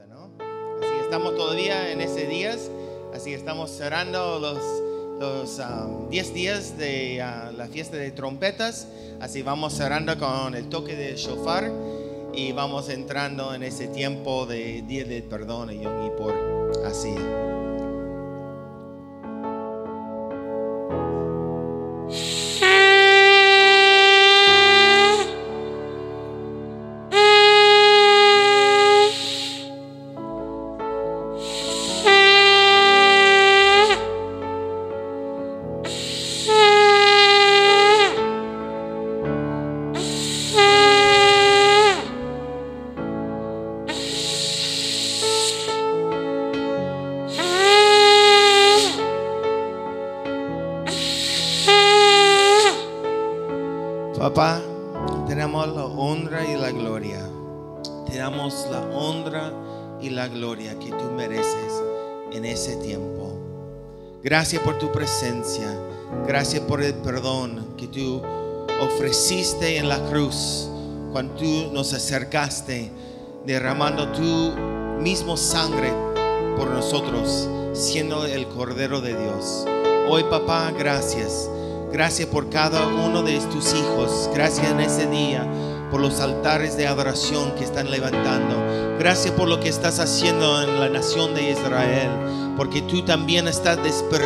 ¿no? Así estamos todavía en ese días, así estamos cerrando los 10 días de la fiesta de trompetas, así vamos cerrando con el toque de shofar y vamos entrando en ese tiempo de Día del Perdón y Yom Kippur, así. Papá, tenemos la honra y la gloria. Te damos la honra y la gloria que tú mereces en ese tiempo. Gracias por tu presencia. Gracias por el perdón que tú ofreciste en la cruz cuando tú nos acercaste, derramando tu mismo sangre por nosotros, siendo el Cordero de Dios. Hoy, papá, gracias. Gracias por cada uno de tus hijos. Gracias en ese día por los altares de adoración que están levantando. Gracias por lo que estás haciendo en la nación de Israel, porque tú también estás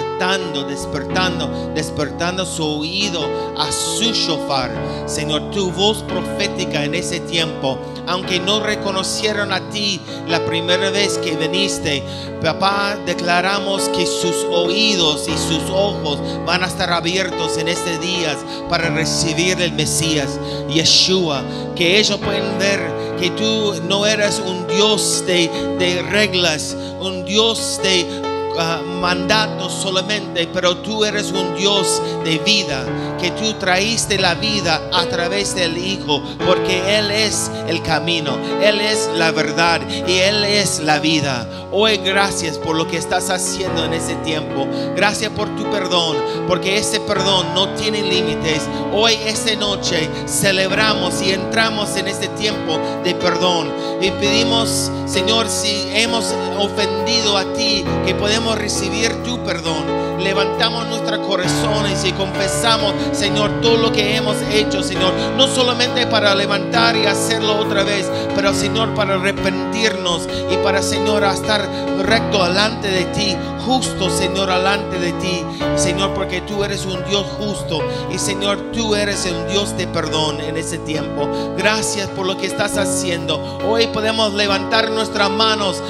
despertando su oído a su shofar. Señor, tu voz profética en ese tiempo, aunque no reconocieron a ti la primera vez que viniste, papá, declaramos que sus oídos y sus ojos van a estar abiertos en este día para recibir el Mesías, Yeshua, que ellos pueden ver que tú no eres un Dios de reglas, un Dios de mandatos solamente, pero tú eres un Dios de vida, que tú traíste la vida a través del Hijo, porque Él es el camino, Él es la verdad y Él es la vida. Hoy gracias por lo que estás haciendo en ese tiempo. Gracias por tu perdón, porque ese perdón no tiene límites. Hoy, esta noche, celebramos y entramos en este tiempo de perdón y pedimos, Señor, si hemos ofendido a ti, que podemos recibir tu perdón. Levantamos nuestros corazones y confesamos, Señor, todo lo que hemos hecho, Señor, no solamente para levantar y hacerlo otra vez, pero, Señor, para arrepentirnos y para, Señor, estar recto delante de ti, justo, Señor, delante de ti, Señor, porque tú eres un Dios justo y, Señor, tú eres un Dios de perdón en ese tiempo. Gracias por lo que estás haciendo. Hoy podemos levantar nuestras manos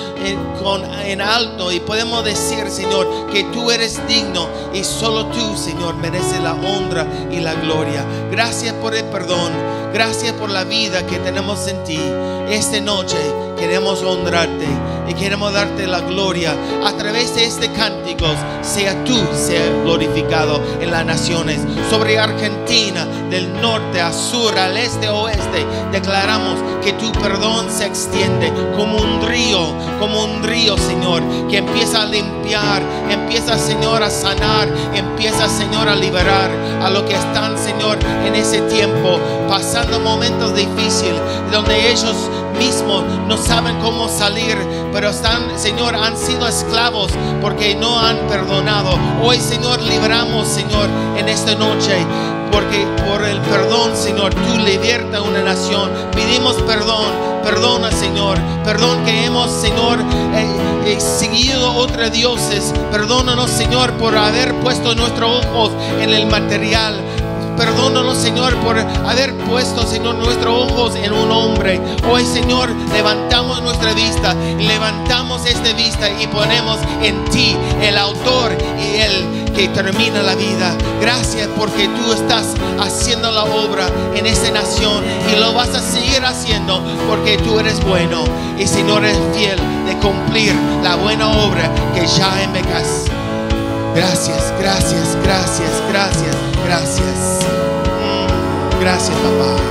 en alto y podemos decir, Señor, que tú eres digno y solo tú, Señor, mereces la honra y la gloria. Gracias por el perdón. Gracias por la vida que tenemos en ti. Esta noche queremos honrarte y queremos darte la gloria a través de este cántico. Sea tú, sea glorificado en las naciones. Sobre Argentina, del norte a sur, al este a oeste, declaramos que tu perdón se extiende como un río, Señor, que empieza a limpiar, empieza, Señor, a sanar, empieza, Señor, a liberar a los que están, Señor, en ese tiempo pasando momentos difíciles donde ellos mismos no saben cómo salir, pero están, Señor, han sido esclavos porque no han perdonado. Hoy, Señor, libramos, Señor, en esta noche, porque por el perdón, Señor, tú libertas una nación. Pedimos perdona, Señor, perdón que hemos, Señor, seguido otros dioses. Perdónanos, Señor, por haber puesto nuestros ojos en el material. Perdónanos, Señor, por haber puesto, Señor, nuestros ojos en un hombre. Hoy, Señor, levantamos nuestra vista, levantamos esta vista y ponemos en ti, el autor y el que termina la vida. Gracias porque tú estás haciendo la obra en esta nación y lo vas a seguir haciendo porque tú eres bueno y, Señor, eres fiel de cumplir la buena obra que ya empezaste. Gracias, gracias, gracias, gracias, gracias. Gracias, papá.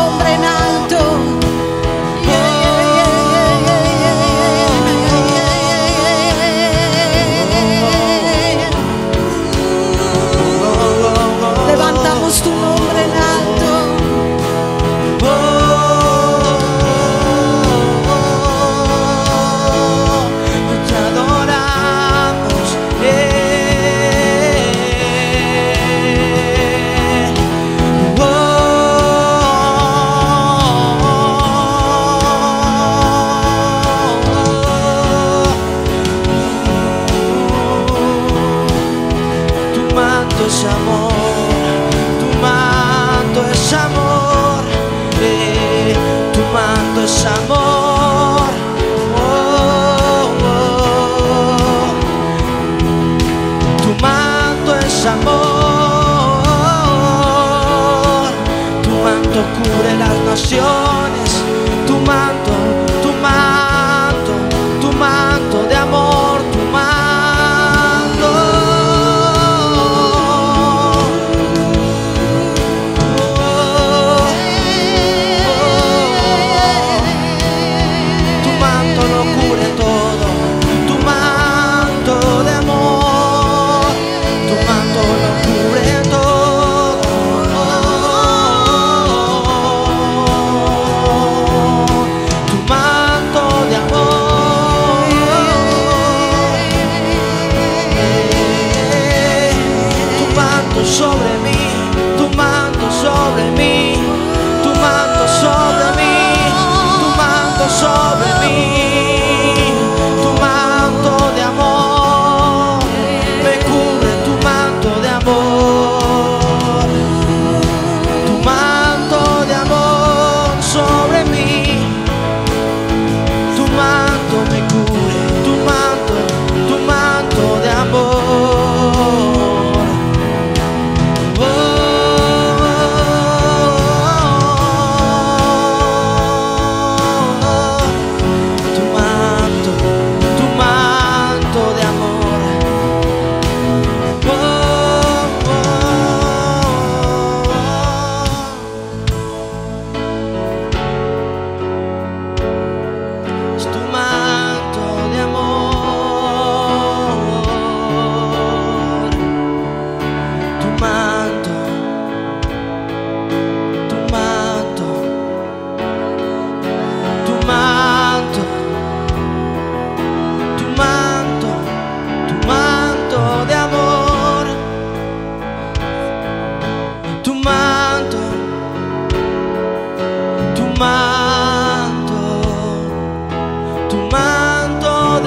nombre en alto. Levantamos tu nombre en alto. Te adoramos. Tu manto es amor, tu manto es amor, tu manto es amor. Tu manto es amor, tu manto cubre las naciones, tu manto, tu manto, tu manto de amor, tu manto. Tu manto lo cubre todo, tu manto de amor, tu manto lo cubre todo. Tu manto de amor, tu manto sobre mí, tu manto sobre mí, tu manto sobre mí, tu manto sobre mí, tu manto de amor, me cubre tu manto de amor, tu manto de amor sobre mí, tu manto me cubre, tu manto de amor. Tu manto de amor. Es tu manto de amor, tu manto, tu manto, tu manto, tu manto, tu manto de amor, tu manto, tu manto, tu manto de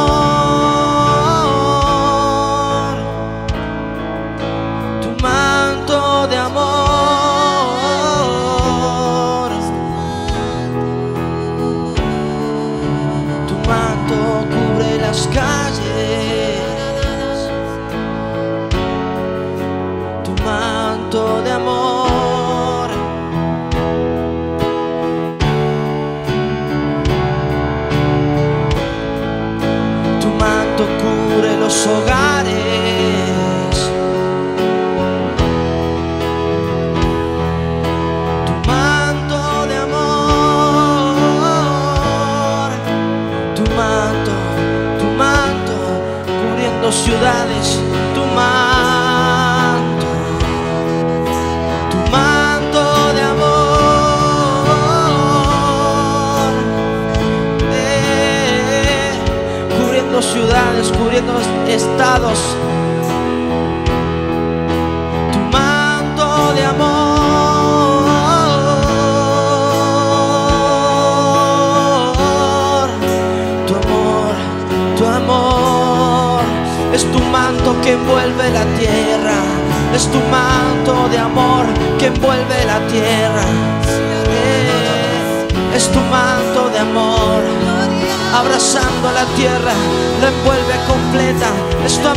amor, tu manto de amor, tu manto cubre las calles, tu manto de amor. Tu manto cubre los hogares, tu manto de amor, tu manto cubriendo ciudades, tu manto de amor, cubriendo ciudades, cubriendo estados, tu manto de amor, tu amor, es tu manto que envuelve la tierra, es tu manto de amor que envuelve la tierra, es tu manto de amor, abrazando la tierra, la envuelve completa, es tu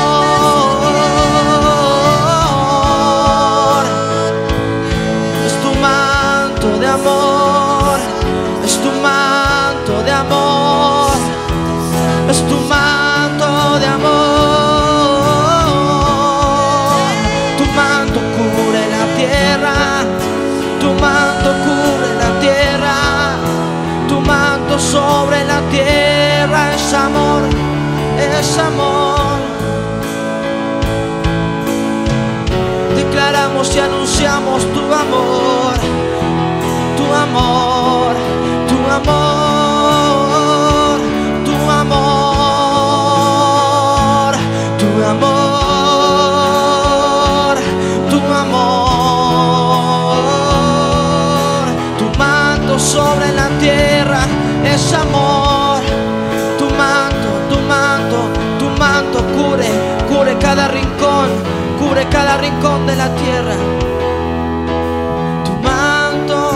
amor, es tu manto de amor, es tu manto de amor, es tu manto de amor, tu manto cubre la tierra, tu manto cubre es amor. Declaramos y anunciamos tu amor, tu amor, tu amor, tu amor, tu amor, tu amor. Tu manto sobre la tierra es amor. Tu manto, tu manto, tu manto cubre cada rincón. Cubre cada rincón de la tierra. Tu manto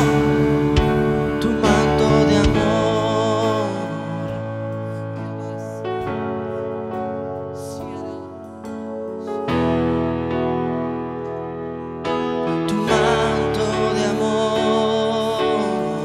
de amor. Tu manto de amor.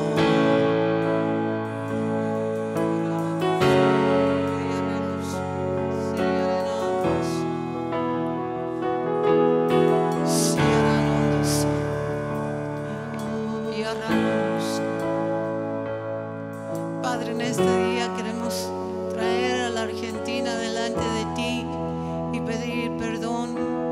Padre, en este día queremos traer a la Argentina delante de ti y pedir perdón.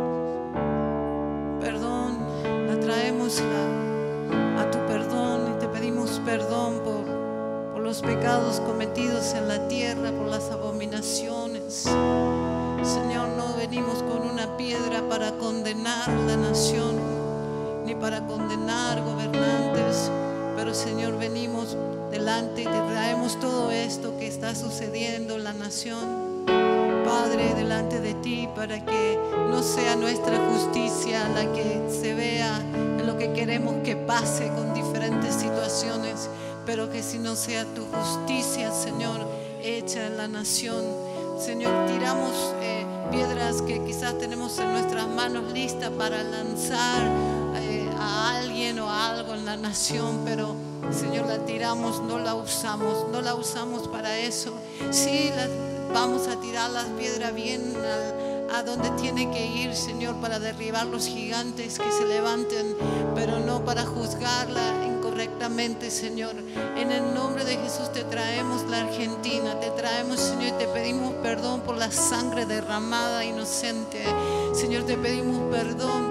Perdón, la traemos a tu perdón y te pedimos perdón por los pecados cometidos en la tierra, por las abominaciones. Señor, no venimos con una piedra para condenar la nación, ni para condenar gobernantes, pero Señor, venimos delante y te traemos todo esto que está sucediendo en la nación, Padre, delante de ti, para que no sea nuestra justicia la que se vea en lo que queremos que pase con diferentes situaciones, pero que si no sea tu justicia, Señor, hecha en la nación. Señor, tiramos piedras que quizás tenemos en nuestras manos listas para lanzar a alguien o a algo en la nación, pero Señor, la tiramos, no la usamos para eso. Sí, vamos a tirar las piedras bien a donde tiene que ir, Señor, para derribar los gigantes que se levanten, pero no para juzgarla incorrectamente, Señor. En el nombre de Jesús te traemos la Argentina, te traemos, Señor, y te pedimos perdón por la sangre derramada inocente. Señor, te pedimos perdón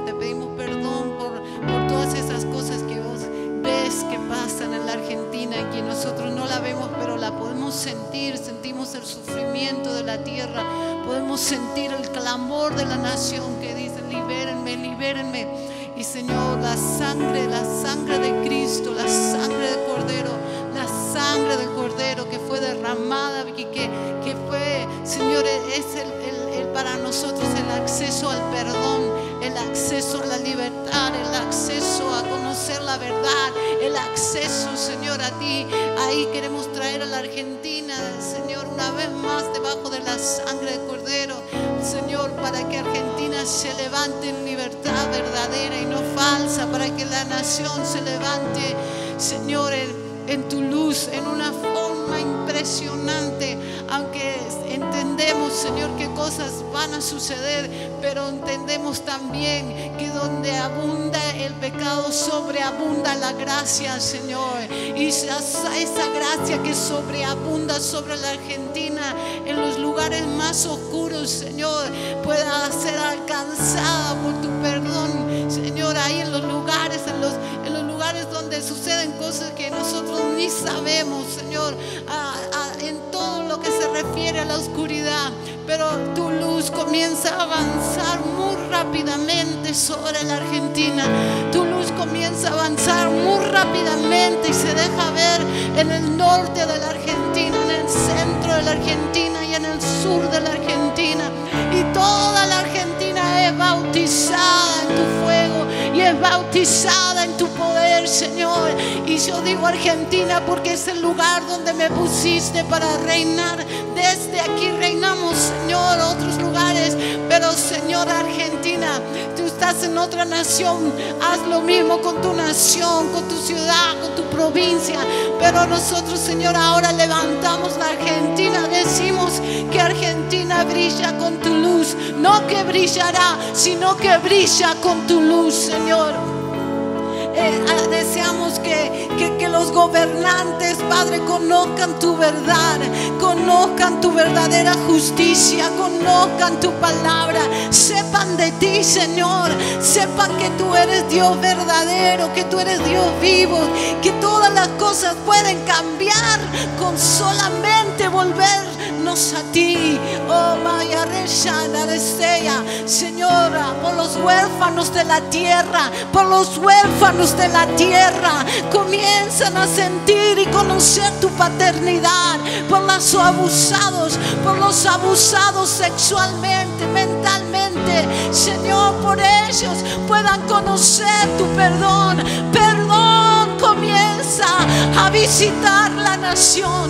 por todas esas cosas que vos ves que pasan en la Argentina y que nosotros no la vemos, pero la podemos sentir. Sentimos el sufrimiento de la tierra, podemos sentir el clamor de la nación que dice: libérenme, libérenme. Y Señor, la sangre de Cristo, la sangre del Cordero, la sangre del Cordero que fue derramada, que fue, Señor, es para nosotros el acceso al perdón, el acceso a la libertad, el acceso a conocer la verdad, el acceso, Señor, a ti. Ahí queremos traer a la Argentina, Señor, una vez más debajo de la sangre del Cordero, Señor, para que Argentina se levante en libertad verdadera y no falsa, para que la nación se levante, Señor, en tu luz, en una forma impresionante. Aunque entendemos, Señor, que cosas van a suceder, pero entendemos también que donde abunda el pecado, sobreabunda la gracia, Señor. Y esa gracia que sobreabunda sobre la Argentina, en los lugares más oscuros, Señor, pueda ser alcanzada por tu perdón, Señor. Ahí en los lugares, en los lugares donde suceden cosas que nosotros ni sabemos, Señor, en todo lo que se refiere a la oscuridad, pero tu luz comienza a avanzar muy rápidamente sobre la Argentina. Tu luz comienza a avanzar muy rápidamente y se deja ver en el norte de la Argentina, en el centro de la Argentina y en el sur de la Argentina. Y toda la Argentina es bautizada en tu fuego y es bautizada en tu poder, Señor. Y yo digo Argentina porque es el lugar donde me pusiste para reinar. Desde aquí reinamos, Señor, otros lugares, pero Señor, Argentina, tú estás en otra nación. Haz lo mismo con tu nación, con tu ciudad, con tu provincia. Pero nosotros, Señor, ahora levantamos la Argentina. Decimos que Argentina brilla con tu luz. No que brillará, sino que brilla con tu luz, Señor. Deseamos que los los gobernantes, Padre, conozcan tu verdad, conozcan tu verdadera justicia, conozcan tu palabra, sepan de ti, Señor, sepan que tú eres Dios verdadero, que tú eres Dios vivo, que todas las cosas pueden cambiar con solamente volvernos a ti. Oh, Maya Resha, la desea, Señora, por los huérfanos de la tierra, por los huérfanos de la tierra, comienzan a sentir y conocer tu paternidad, por los abusados sexualmente, mentalmente, Señor, por ellos puedan conocer tu perdón. Perdón comienza a visitar la nación,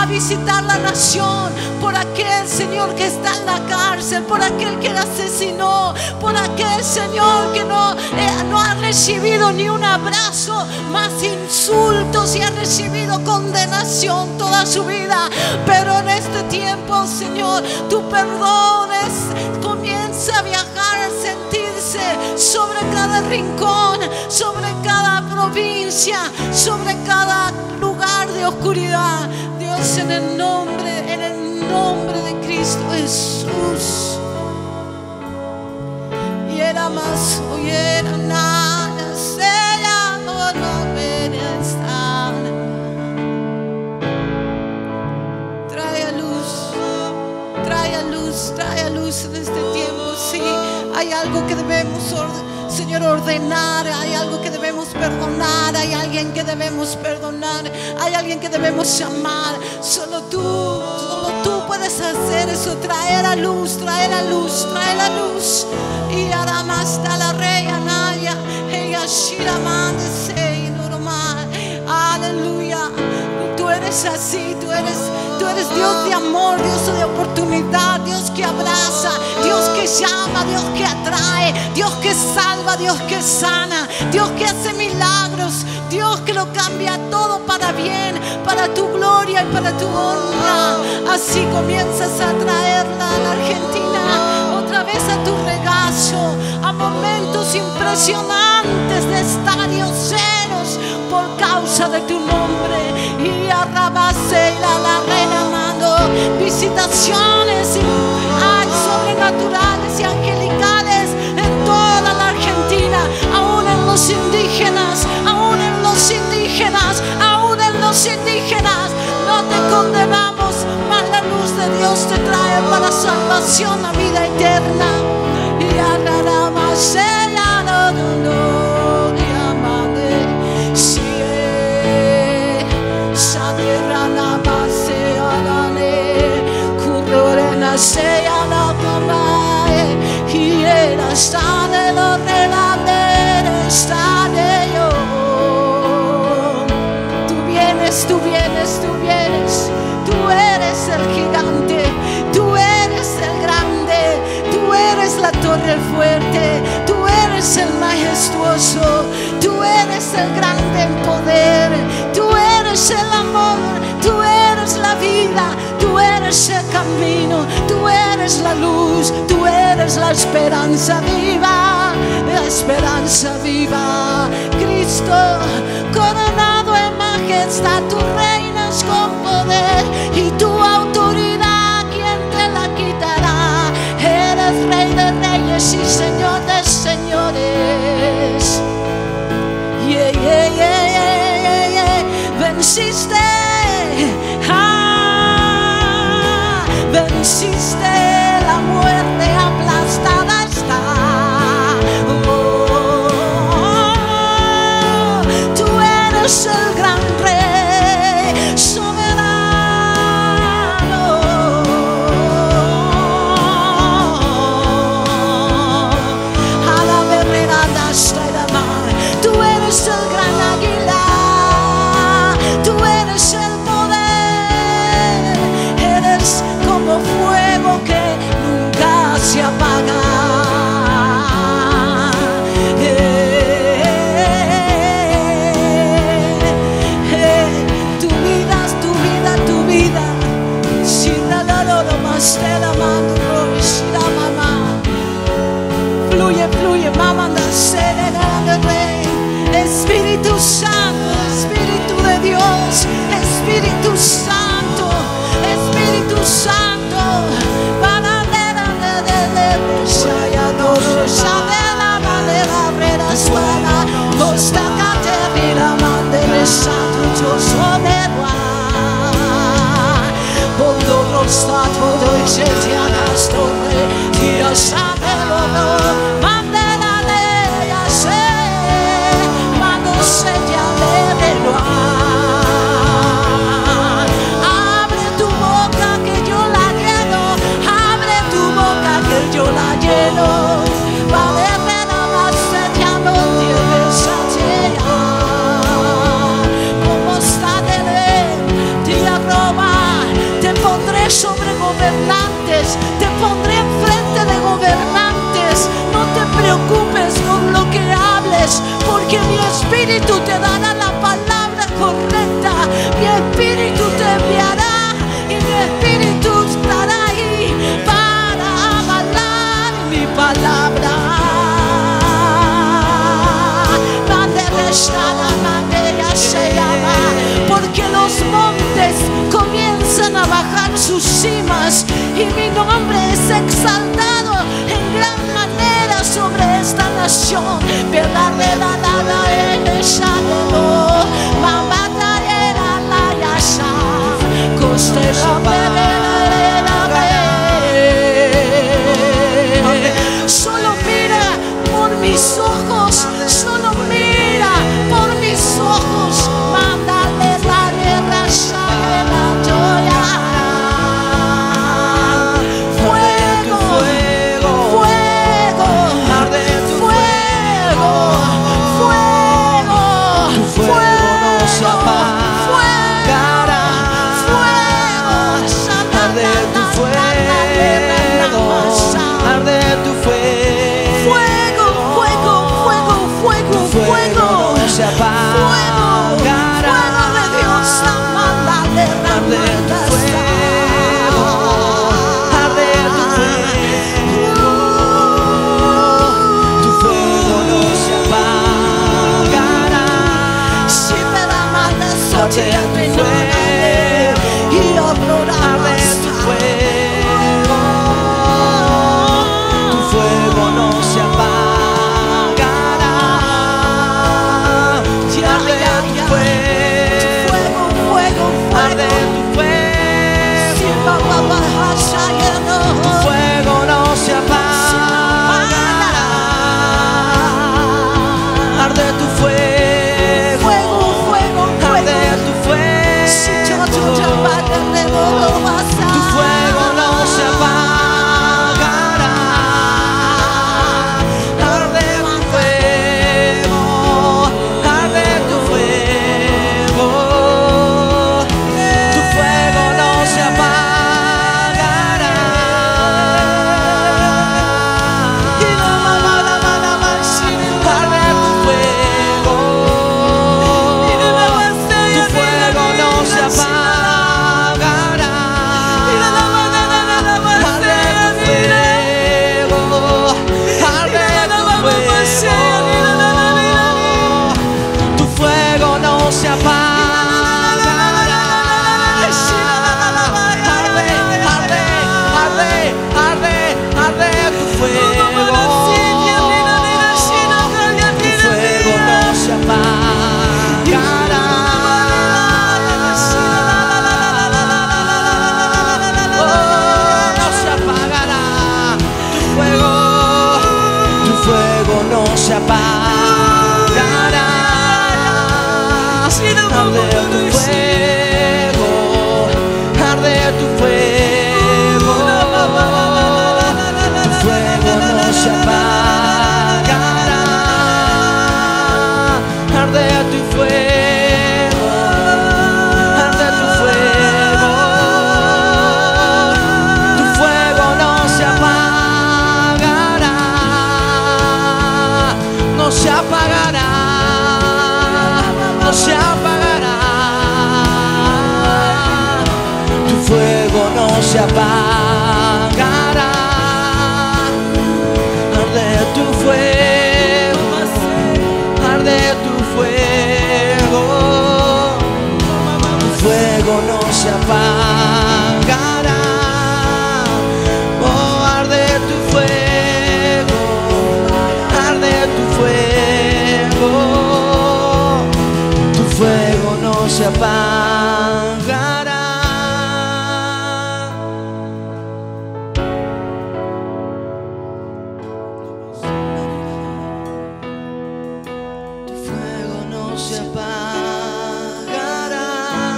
por aquel, Señor, que está en la cárcel, por aquel que la asesinó, por aquel, Señor, que no ha recibido ni un abrazo, más insultos, y ha recibido condenación toda su vida. Pero en este tiempo, Señor, tu perdón comienza a viajar, a sentirse sobre cada rincón, sobre cada provincia, sobre cada lugar de oscuridad. Dios, en el nombre de Cristo Jesús. Y era más, hoy era nada, sea no estar. Trae a luz en este tiempo. Sí, hay algo que debemos, Señor, ordenar, hay algo que debemos perdonar, hay alguien que debemos perdonar, hay alguien que debemos llamar. Solo tú puedes hacer eso, traer a luz. Y ahora más está la reina Naya, ella Shira mande se normal. Aleluya. Tú eres así, tú eres Dios de amor, Dios de oportunidad, Dios que abraza, Dios que llama, Dios que atrae, Dios que salva, Dios que sana, Dios que hace milagros, Dios que lo cambia todo para bien, para tu gloria y para tu honra. Así comienzas a traerla a la Argentina, otra vez a tu regazo, a momentos impresionantes de estadios llenos por causa de tu nombre. Y arrabase la reina mando visitaciones sobrenaturales y angelicales en toda la Argentina, aún en los indígenas. No te condenamos, mas la luz de Dios te trae para salvación, a vida eterna. Y arrabase sea la comae, y era está de los reladeros, está de yo. Tú eres el gigante, tú eres el grande, tú eres la torre fuerte, tú eres el majestuoso, tú eres el grande en poder, tú eres el amor, tú eres la vida, tú eres el camino, tú eres la luz, tú eres la esperanza viva, Cristo, coronado en majestad, tú reinas con poder, y tu autoridad, ¿quién te la quitará? Eres Rey de reyes y Señor de señores. Venciste, venciste la muerte, aplastada está. Tú eres el gran rey, soberano. A la verdad hasta la mar. Tú eres el gran águila, tú eres el poder, eres como fuego que nunca se apaga. Tu vida, si la más te la mando, si la mamá, fluye, mamá, nacer en el rey, Espíritu Santo, Espíritu de Espíritu Santo, Espíritu Santo, para abre tu boca que yo la lleno, abre tu boca que yo la lleno. Sobre gobernantes, te pondré enfrente de gobernantes. No te preocupes con lo que hables, porque mi espíritu te dará la palabra correcta. Mi espíritu te enviará y mi espíritu estará ahí para avalar mi palabra. Se llama, porque los montes comienzan a bajar sus cimas y mi nombre es exaltado en gran manera sobre esta nación. Solo mira por mis ojos, solo mira por mis ojos. Mándale la guerra, sale la joya. Fuego, fuego, fuego, arde tu fuego, fuego, tu fuego no se apagará. Arde tu fuego, arde tu fuego, fuego, fuego, fuego, fuego, tu fuego no se apagará. Fuego de Dios, mándale la Arde tu fuego, arde tu fuego, tu fuego no se apagará. Si te la mandas, Arde tu fuego, y aurora arde tu fuego, tu fuego no se apagará. Si arde tu fuego, fuego, arde fuego, tu fuego, si papá baja lleno, tu fuego no se apagará. Arde tu fuego, fuego, fuego, arde fuego. tu fuego, Si yo te apago, de todo vas a tu fuego no se apagará. Arde tu fuego, arde tu fuego, tu fuego no se apagará. Arde tu fuego, tu fuego no se apagará. Arde tu fuego, arde tu fuego, tu fuego no se apagará. Arde, arde, arde, arde, arde tu fuego, tu fuego no se apagará. Oh, no se apagará tu fuego no se apagará. Arde tu fuego, arde tu fuego, tu fuego no se apagará. Arde tu fuego, arde tu fuego, tu fuego no se apagará, no se apagará, no se apagará. Tu fuego no se apagará. Arde tu fuego, arde tu fuego, tu fuego fuego no se apagará. Oh, arde tu fuego, arde tu fuego. Tu fuego no se apagará. Tu fuego no se apagará.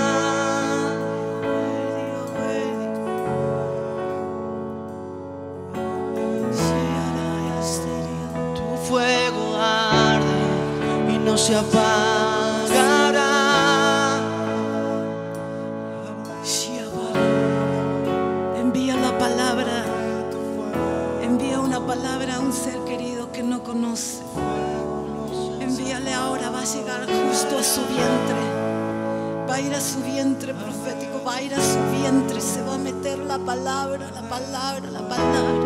Tu fuego arde y no se apagará. Envía la palabra, envía una palabra a un ser querido que no conoce. Envíale ahora, va a llegar justo a su vientre, va a ir a su vientre profético, va a ir a su vientre, se va a meter la palabra, la palabra, la palabra.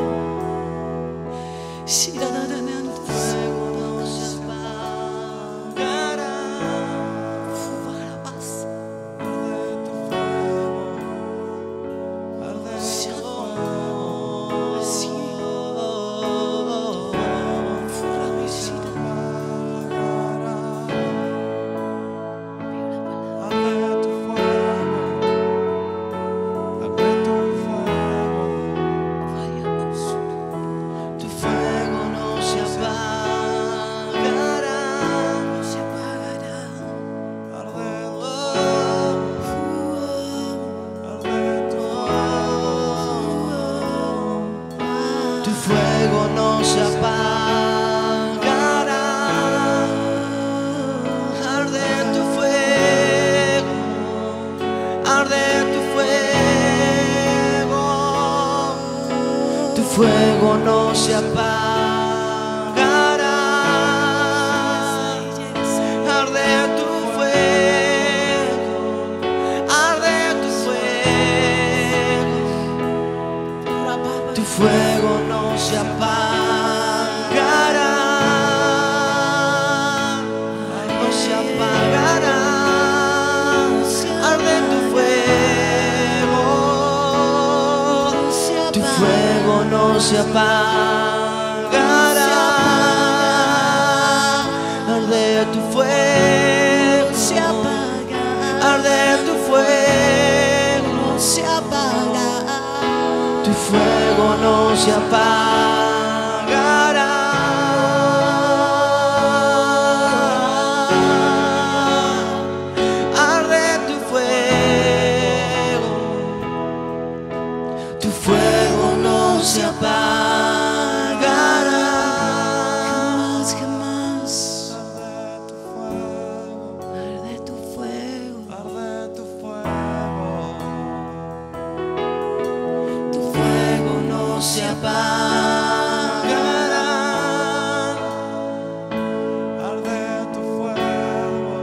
Tu fuego no se apagará. Se apagará. Tu fuego no se apagará. Arde tu fuego, arde tu fuego. Tu fuego no se apagará. Arde tu fuego, arde tu fuego. Tu fuego no se apagará. No se apagará. Arde tu fuego. Tu fuego no se apagará. Arde tu fuego. Se apaga, Arde tu fuego. se apaga. Tu fuego no se apagará. Arde tu fuego. Tu fuego no se apagará. Jamás, jamás. Arde tu fuego. Tu fuego no se apagará. Arde tu fuego.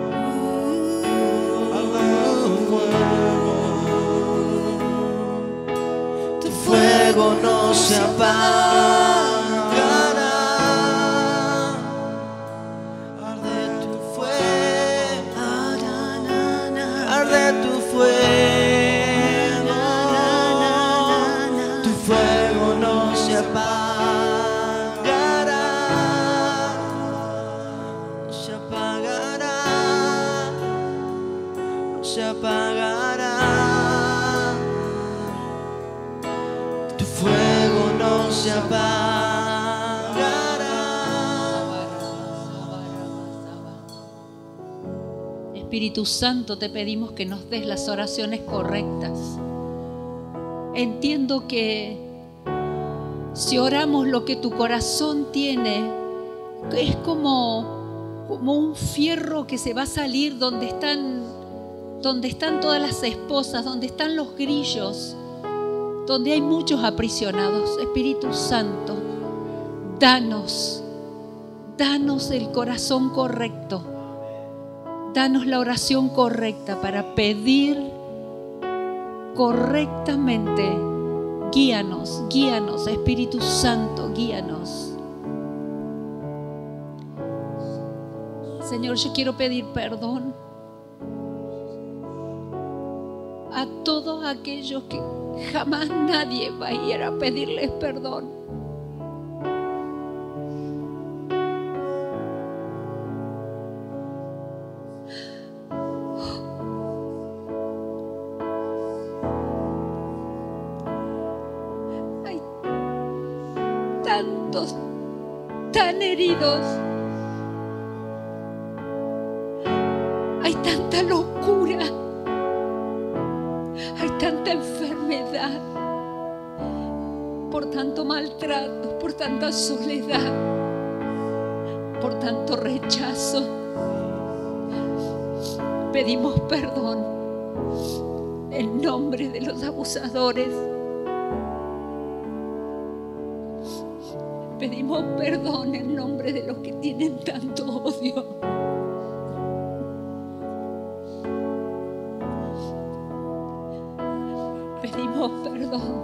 Arde tu fuego. Tu fuego no se apagará. Arde tu fuego. Arde tu fuego. Tu fuego no se apagará. No se apagará. No se apagará. Tu fuego no se apagará. Espíritu Santo, te pedimos que nos des las oraciones correctas. Entiendo que si oramos lo que tu corazón tiene, es como un fierro que se va a salir donde están todas las esposas, donde están los grillos, donde hay muchos aprisionados. Espíritu Santo, danos el corazón correcto. Danos la oración correcta para pedir correctamente. Guíanos, Espíritu Santo, guíanos. Señor, yo quiero pedir perdón a todos aquellos que jamás nadie va a ir a pedirles perdón. Hay tantos tan heridos. Hay tanta locura. Hay tanta enfermedad, por tanto maltrato, por tanta soledad, por tanto rechazo. Pedimos perdón en nombre de los abusadores. Pedimos perdón en nombre de los que tienen tanto odio. Perdón.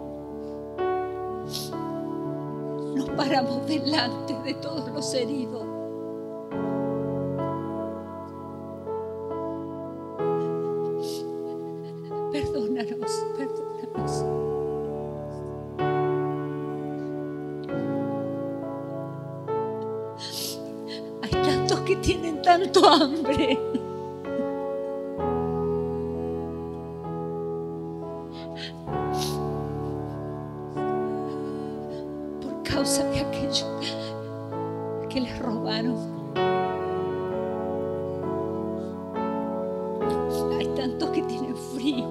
Nos paramos delante de todos los heridos. Perdónanos, perdónanos. Hay tantos que tienen tanto hambre. De aquello que les robaron. Hay tantos que tienen frío,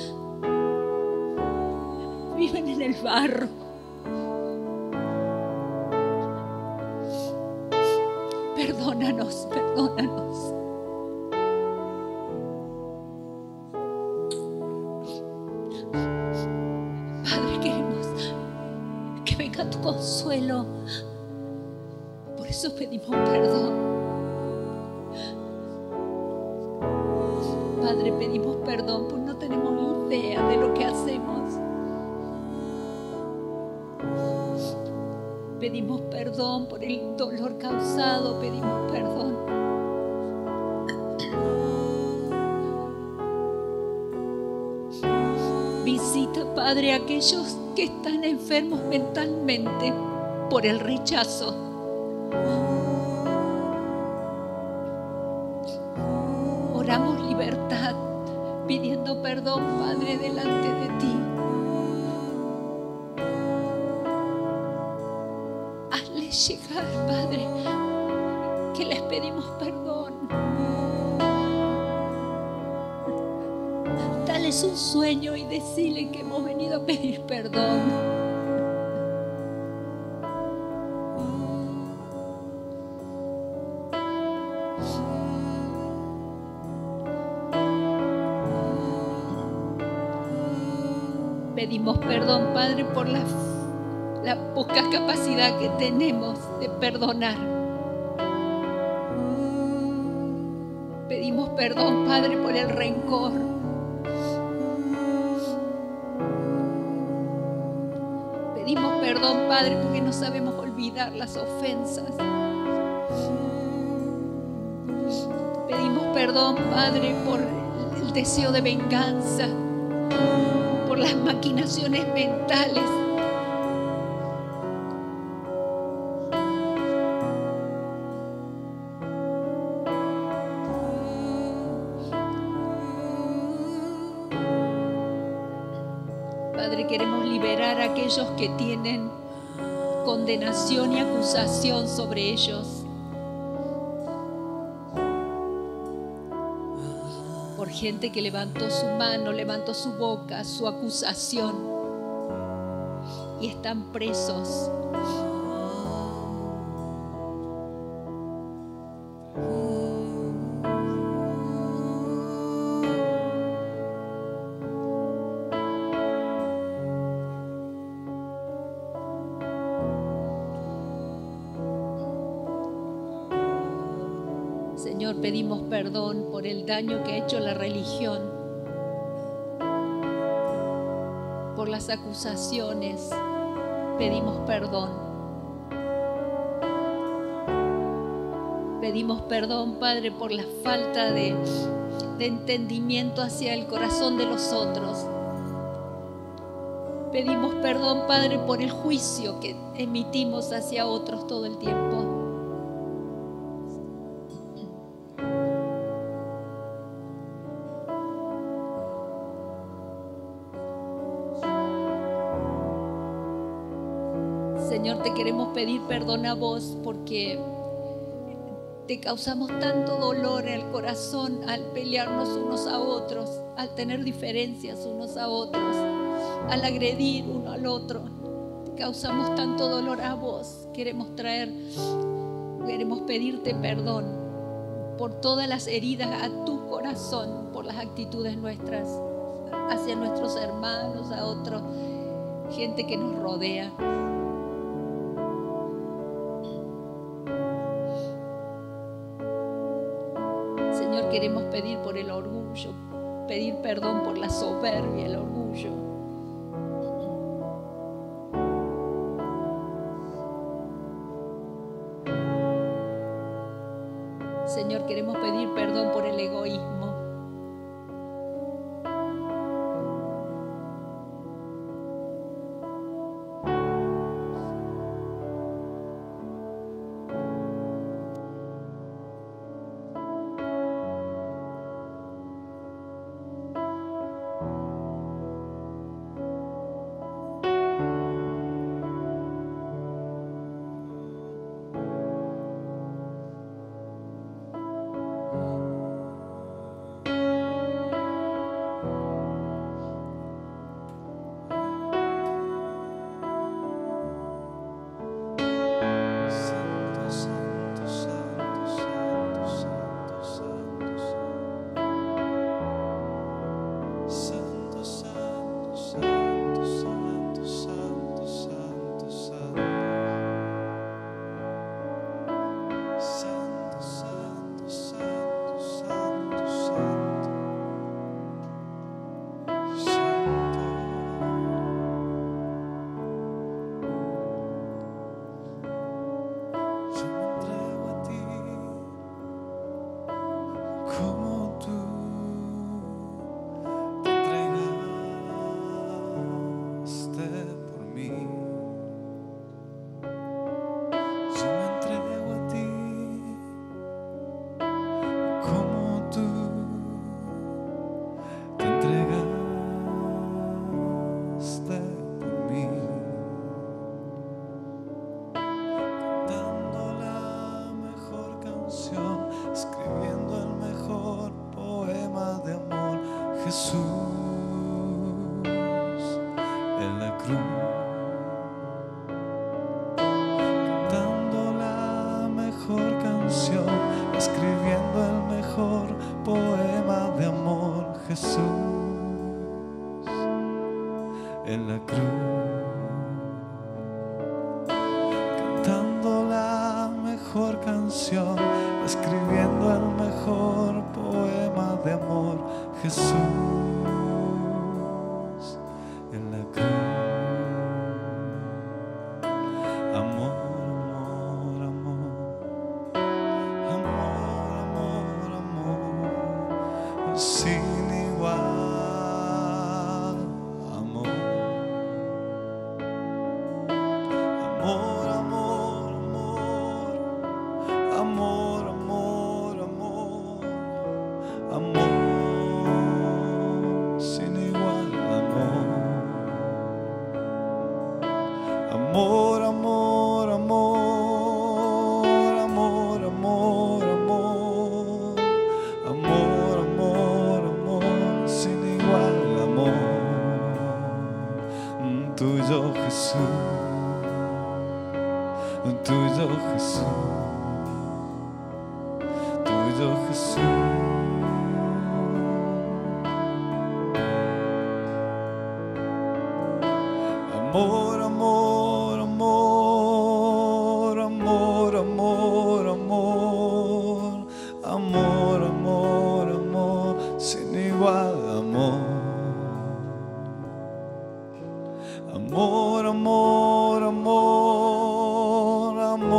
viven en el barro. Perdónanos, perdónanos. Padre, queremos que venga tu consuelo. Por eso pedimos perdón. Padre, pedimos perdón porque no tenemos idea de lo que hacemos. Pedimos perdón por el dolor causado. Pedimos perdón. Visita, Padre, a aquellos que están enfermos mentalmente por el rechazo. Oramos libertad, pidiendo perdón, Padre, delante de ti. Hazles llegar, Padre, que les pedimos perdón. Dales un sueño y decirle que hemos venido a pedir perdón. Pedimos perdón, Padre, por la poca capacidad que tenemos de perdonar. Pedimos perdón, Padre, por el rencor. Pedimos perdón, Padre, porque no sabemos olvidar las ofensas. Pedimos perdón, Padre, por el deseo de venganza, por las maquinaciones mentales. Padre, queremos liberar a aquellos que tienen condenación y acusación sobre ellos. Por gente que levantó su mano, levantó su boca, su acusación, y están presos. Señor, pedimos perdón por el daño que ha hecho la religión, por las acusaciones. Pedimos perdón. Pedimos perdón, Padre, por la falta de de entendimiento hacia el corazón de los otros. Pedimos perdón, Padre, por el juicio que emitimos hacia otros todo el tiempo. Señor, te queremos pedir perdón a vos porque te causamos tanto dolor en el corazón al pelearnos unos a otros, al tener diferencias unos a otros, al agredir uno al otro. Te causamos tanto dolor a vos. Queremos pedirte perdón por todas las heridas a tu corazón, por las actitudes nuestras hacia nuestros hermanos, a otros, gente que nos rodea. Señor, queremos pedir por el orgullo, pedir perdón por la soberbia, el orgullo. Señor, queremos pedir perdón por el egoísmo.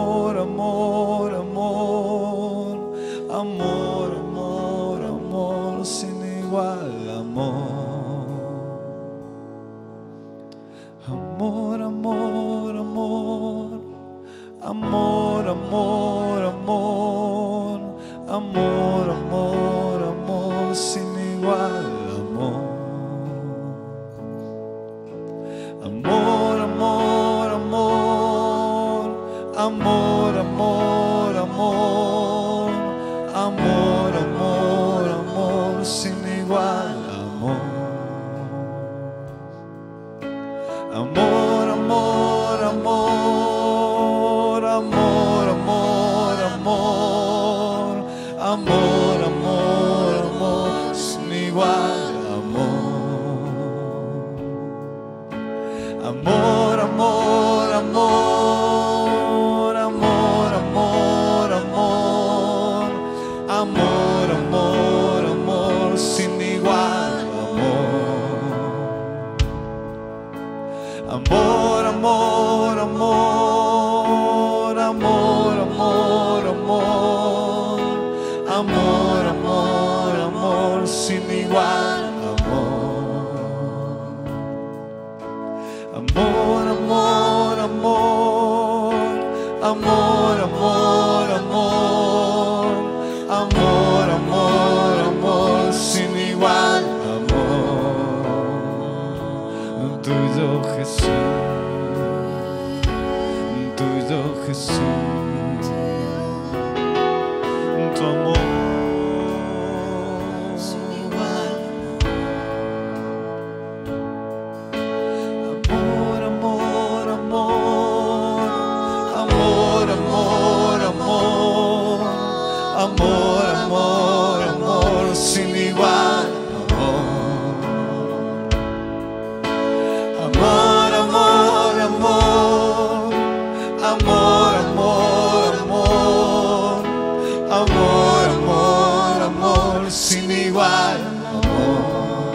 Amor, amor, amor, igual amor, amor, amor, amor, amor, amor, amor, amor, amor, sin igual amor, amor, amor, amor, amor, amor, amor, amor, amor, amor, sin igual amor. Amor, amor, amor, amor, amor, amor, amor, amor, amor, sin igual amor. Amor, amor, amor, amor, amor, amor, amor, amor, amor, sin igual amor, amor, amor, amor, amor, amor, amor, amor, amor, sin igual amor, amor, amor, amor, amor, amor, amor, amor, amor, amor, sin igual tuyo Jesús, tuyo Jesús, tu amor sin igual. amor, amor, amor, amor, amor, amor, amor, amor, amor, sin igual. Amor, amor, amor, amor, amor, amor, amor, amor, amor, sin igual amor.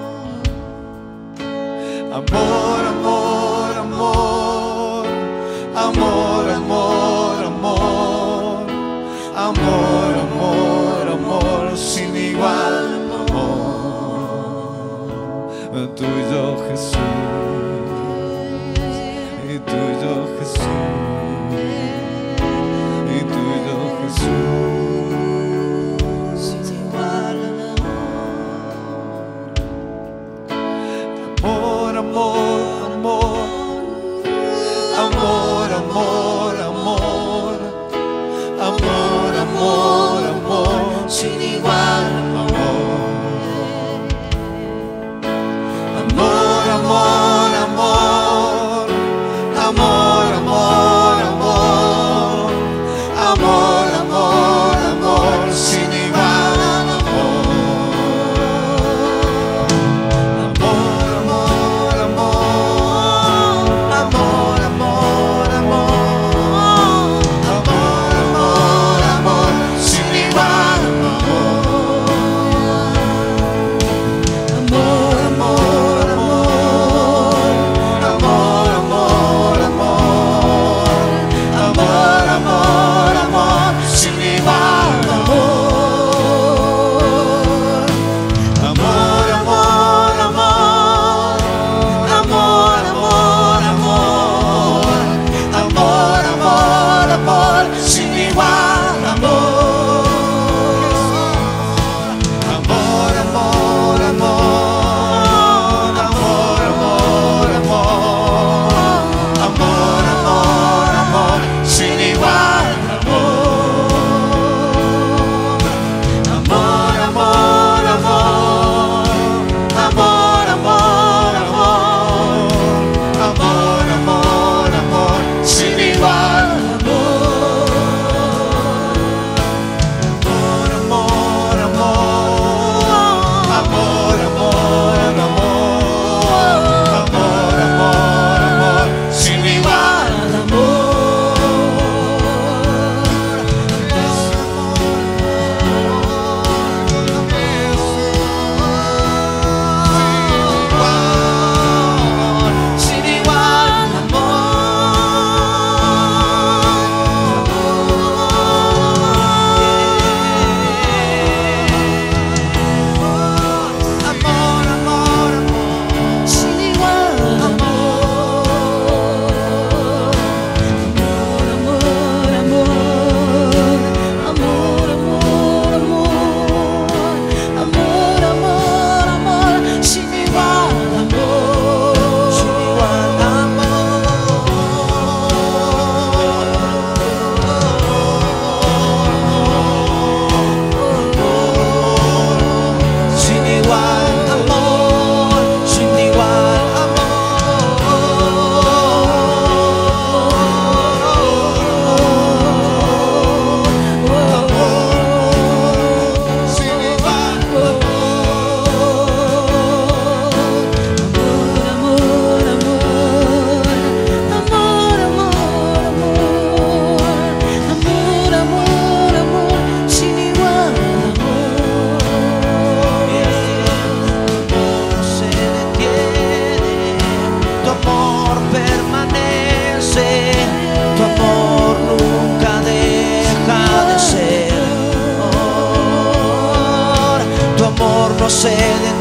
Amor, amor, amor, amor, amor, amor, amor, amor, amor, sin igual amor. Tuyo Jesús, y tuyo Jesús, y tuyo Jesús, Sin igual amor, amor, amor, amor, amor, amor, amor, amor, amor, sin igual amor. Amor, amor, amor, amor, amor, amor, amor, amor,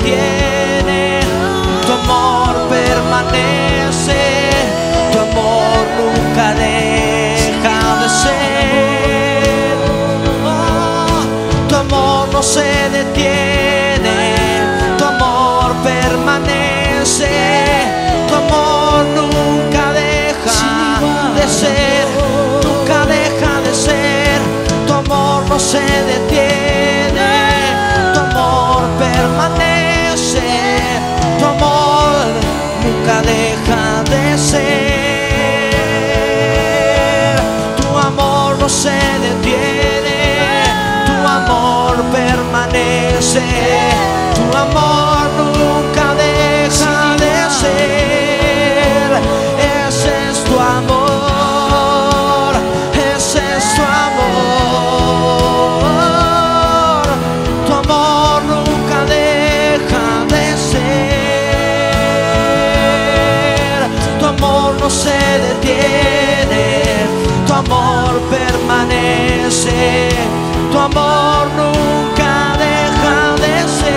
detiene, tu amor permanece, tu amor nunca deja de ser. Tu amor no se detiene, tu amor permanece, tu amor nunca deja de ser, nunca deja de ser. Tu amor no se detiene, tu amor permanece, tu amor nunca deja de ser. Tu amor no se detiene, tu amor permanece, tu amor nunca deja de ser. Ese es tu amor, ese es tu amor. Tu amor nunca deja de ser. Tu amor no se detiene, tu amor permanece, tu amor nunca deja de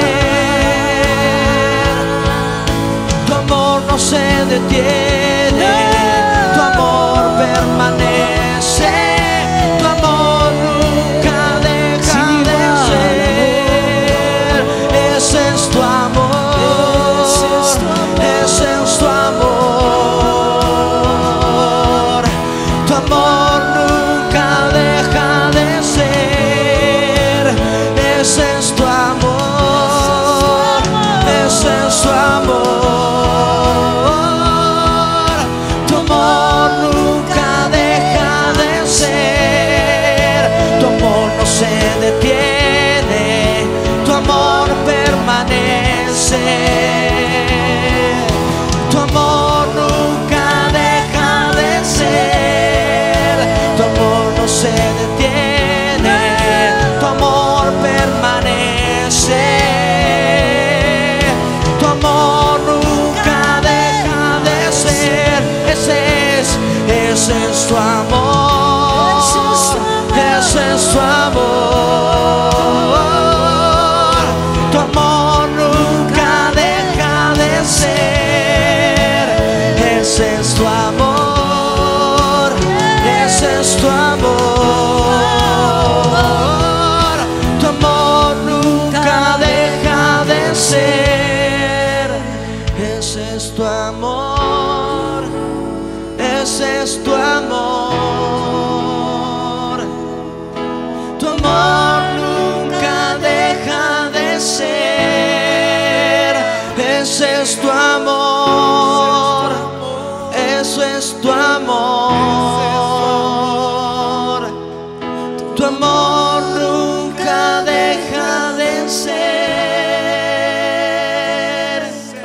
ser. Tu amor no se detiene, tu amor permanece, tu amor nunca deja de ser. Ese es tu amor, ese es tu amor. Tu amor nunca deja de ser. Ese es tu amor, ese es tu amor. Tu amor nunca deja de ser. Tu amor no se detiene, tu amor permanece. Tu amor nunca deja de ser. Tu amor no se detiene, tu amor permanece. Tu amor nunca deja de ser. Ese es tu amor, ese es tu amor. Tu amor nunca deja de ser. Ese es tu amor, ese es tu amor. Tu amor nunca deja de ser. Ese es tu amor, ese es tu amor. Tu amor nunca deja de ser. Ese es tu amor, eso es tu amor. Tu amor nunca deja de ser.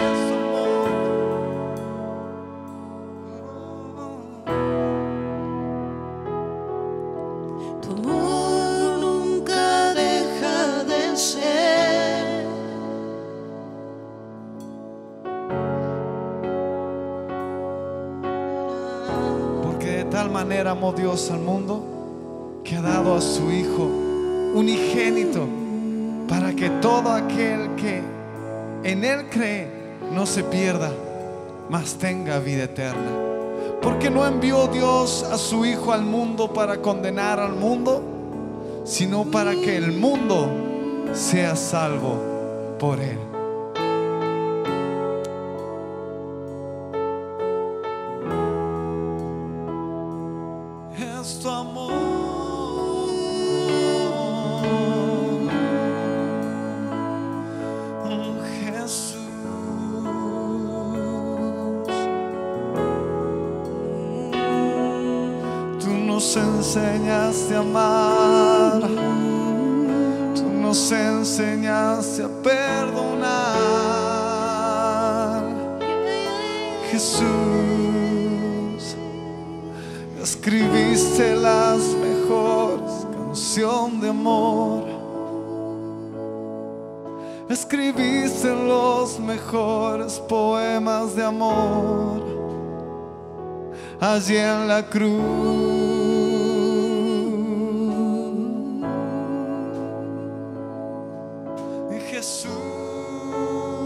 Tu amor nunca deja de ser. Porque de tal manera amó Dios al mundo que ha dado a su Hijo unigénito, para que todo aquel que en Él cree no se pierda, mas tenga vida eterna. Porque no envió Dios a su Hijo al mundo para condenar al mundo, sino para que el mundo sea salvo por Él. Es tu amor, oh Jesús. Tú nos enseñaste a amar, tú nos enseñaste a perdonar, Jesús. Escribiste las mejores canciones de amor, escribiste los mejores poemas de amor allí en la cruz. Y Jesús,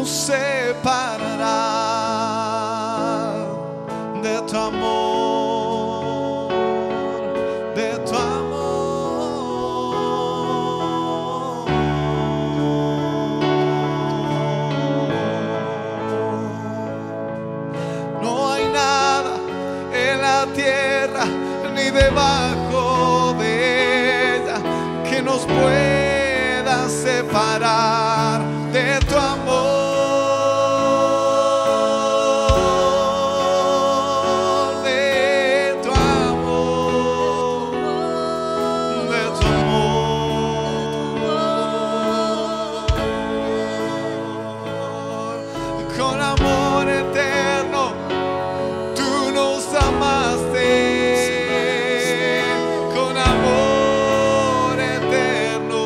nos separará de tu amor, de tu amor. No hay nada en la tierra ni debajo de ella que nos pueda separar de tu amor, de tu amor, de tu amor. Con amor eterno tú nos amaste, con amor eterno.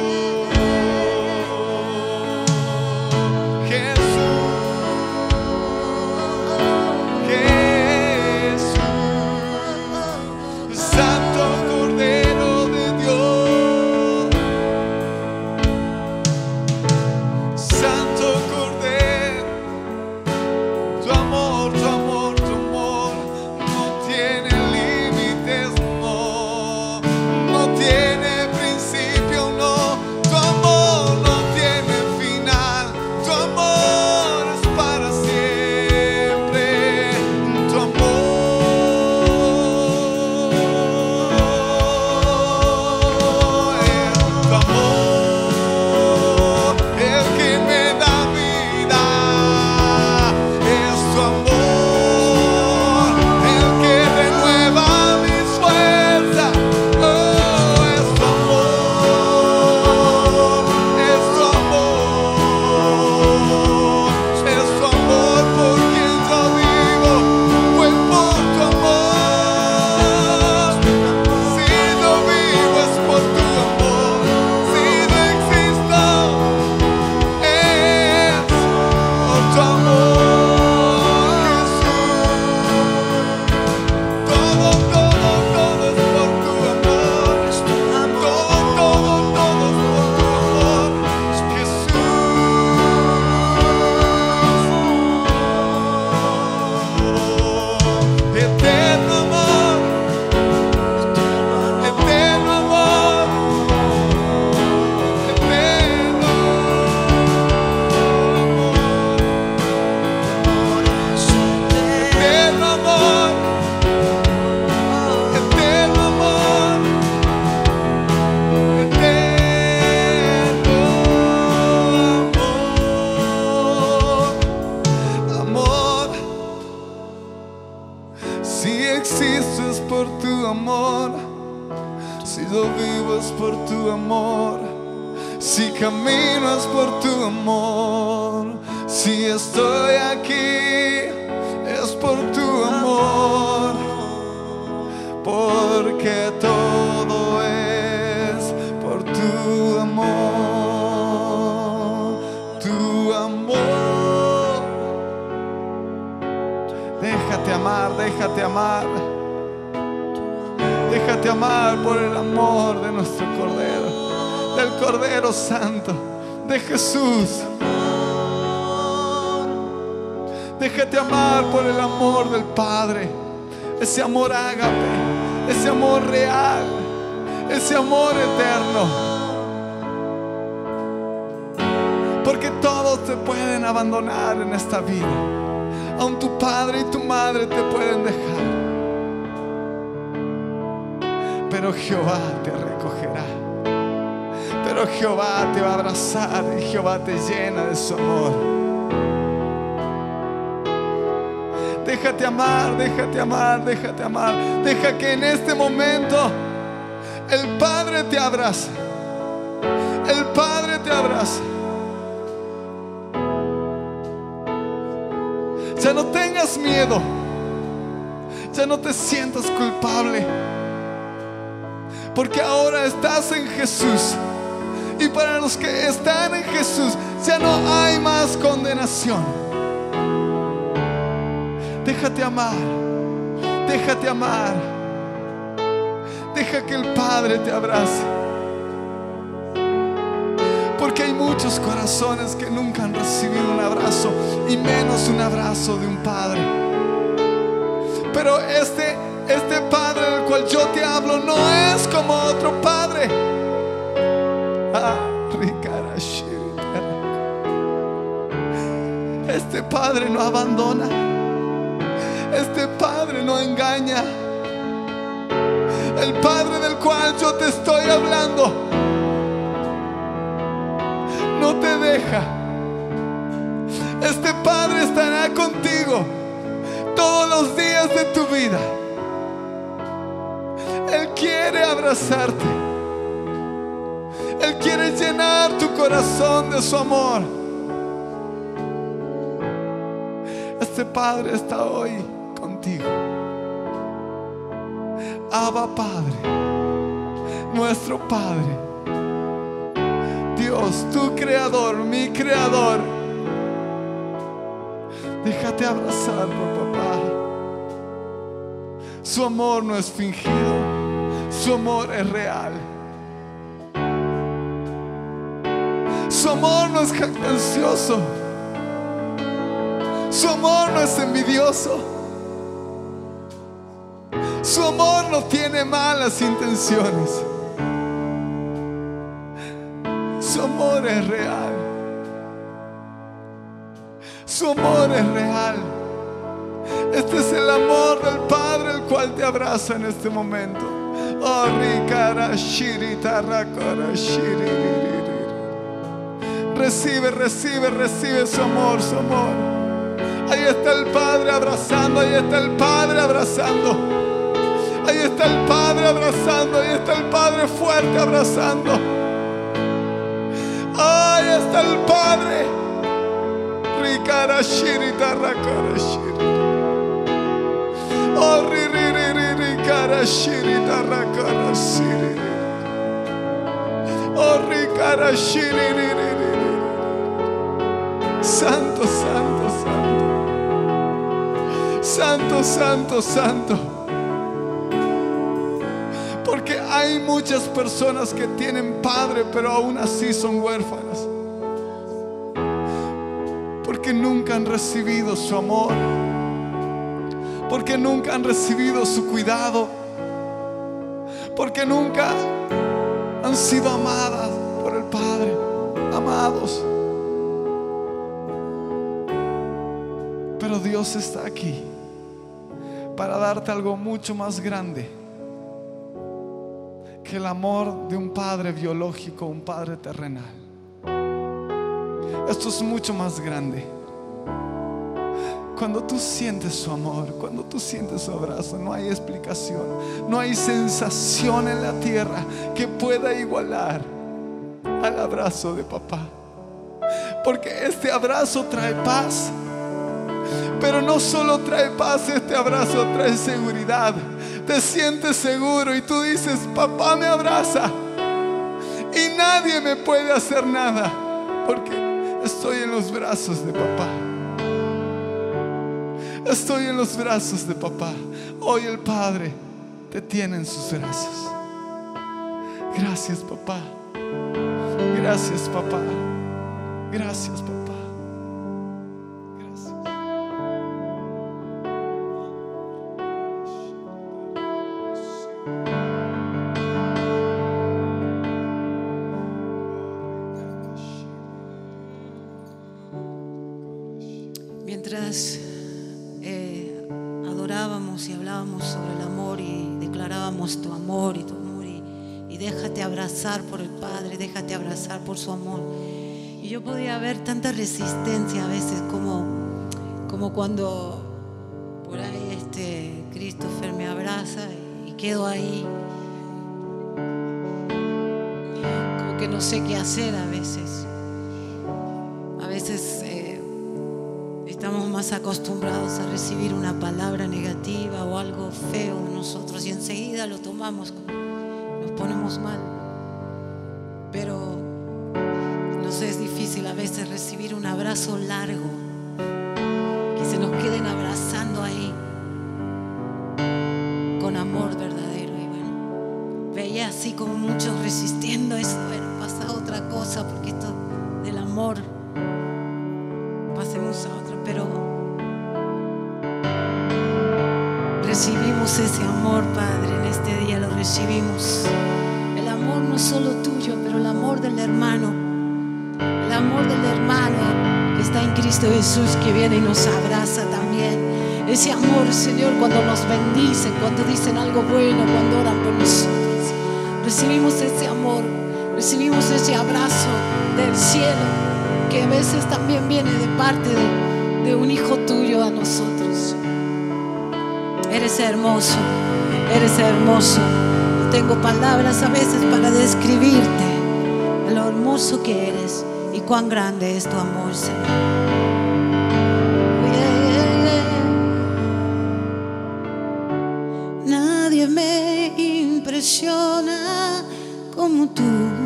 Jesús, Santo Cordero de Dios, Santo Cordero, tu amor, tu amor, tu amor no tiene límites, no, no tiene principio, no, tu amor no tiene final, tu amor es para siempre, tu amor, el que me da vida, es tu amor, el que renueva mis fuerzas, oh, es tu amor, es tu amor, es tu amor por quien yo vivo, fue por tu amor. Si yo vivo es por tu amor, si no existo es por tu amor, Jesús. Todo, todo, todo es por tu amor, todo, todo, todo es por tu amor, Jesús. Eterno amor, eterno amor, eterno amor, eterno amor, eterno amor. Si existo es por tu amor, si yo vivo es por tu amor, si camino es por tu amor, si estoy aquí es por tu amor, porque todo es por tu amor, tu amor. Déjate amar, déjate amar. Déjate amar por el amor de nuestro Cordero, del Cordero Santo, de Jesús. Déjate amar por el amor del Padre, ese amor ágape, ese amor real, ese amor eterno. Porque todos te pueden abandonar en esta vida, aun tu padre y tu madre te pueden dejar, pero Jehová te recogerá, pero Jehová te va a abrazar y Jehová te llena de su amor. Déjate amar, déjate amar, déjate amar. Deja que en este momento el Padre te abrace, el Padre te abrace. Ya no tengas miedo, ya no te sientas culpable, porque ahora estás en Jesús. Y para los que están en Jesús ya no hay más condenación. Déjate amar, déjate amar. Deja que el Padre te abrace, Porque hay muchos corazones que nunca han recibido un abrazo, y menos un abrazo de un padre. Pero este padre del cual yo te hablo no es como otro padre. Este padre no abandona. Este padre no engaña. El padre del cual yo te estoy hablando no te deja. Este padre estará contigo todos los días de tu vida. Él quiere abrazarte. Él quiere llenar tu corazón de su amor. Este Padre está hoy contigo. Abba Padre, nuestro Padre, Dios, tu creador, mi creador. Déjate abrazar por papá. Su amor no es fingido, su amor es real. Su amor no es jactancioso. Su amor no es envidioso. Su amor no tiene malas intenciones. Su amor es real. Su amor es real. Este es el amor del Padre, el cual te abraza en este momento. Oh, recibe, recibe, recibe su amor, su amor. Ahí está el Padre abrazando, ahí está el Padre abrazando. Ahí está el Padre abrazando, ahí está el Padre fuerte abrazando. Ahí está el Padre. Oh, santo, santo, santo. Santo, santo, santo. Porque hay muchas personas que tienen padre, pero aún así son huérfanas. Porque nunca han recibido su amor. Porque nunca han recibido su cuidado. Porque nunca han sido amadas por el Padre. Amados. Pero Dios está aquí para darte algo mucho más grande que el amor de un padre biológico, un padre terrenal. Esto es mucho más grande. Cuando tú sientes su amor, cuando tú sientes su abrazo, no hay explicación, no hay sensación en la tierra que pueda igualar al abrazo de papá. Porque este abrazo trae paz. Pero no solo trae paz, este abrazo trae seguridad. Te sientes seguro y tú dices: papá me abraza y nadie me puede hacer nada, porque estoy en los brazos de papá. Estoy en los brazos de papá. Hoy el Padre te tiene en sus brazos. Gracias, papá. Gracias, papá. Gracias, papá. Mientras adorábamos y hablábamos sobre el amor y declarábamos tu amor y déjate abrazar por el Padre, déjate abrazar por su amor. Y yo podía ver tanta resistencia a veces, como cuando por ahí Christopher me abraza y quedo ahí, como que no sé qué hacer a veces. A veces estamos más acostumbrados a recibir una palabra negativa o algo feo de nosotros y enseguida lo tomamos, nos ponemos mal. Pero no sé, es difícil a veces recibir un abrazo largo, que se nos queden abrazando ahí con amor verdadero. Y bueno, veía así como muchos resistiendo eso. Bueno, pasa a otra cosa, porque esto del amor, pasemos a otra, pero recibimos ese amor, Padre, en este día lo recibimos. El amor no solo tuyo, pero el amor del hermano. El amor del hermano que está en Cristo Jesús, que viene y nos abraza también. Ese amor, Señor, cuando nos bendicen, cuando dicen algo bueno, cuando oran por nosotros. Recibimos ese amor, recibimos ese abrazo del cielo, que a veces también viene de parte de un hijo tuyo a nosotros. Eres hermoso, eres hermoso. No tengo palabras a veces para describirte lo hermoso que eres y cuán grande es tu amor, Señor. Nadie me impresiona como tú.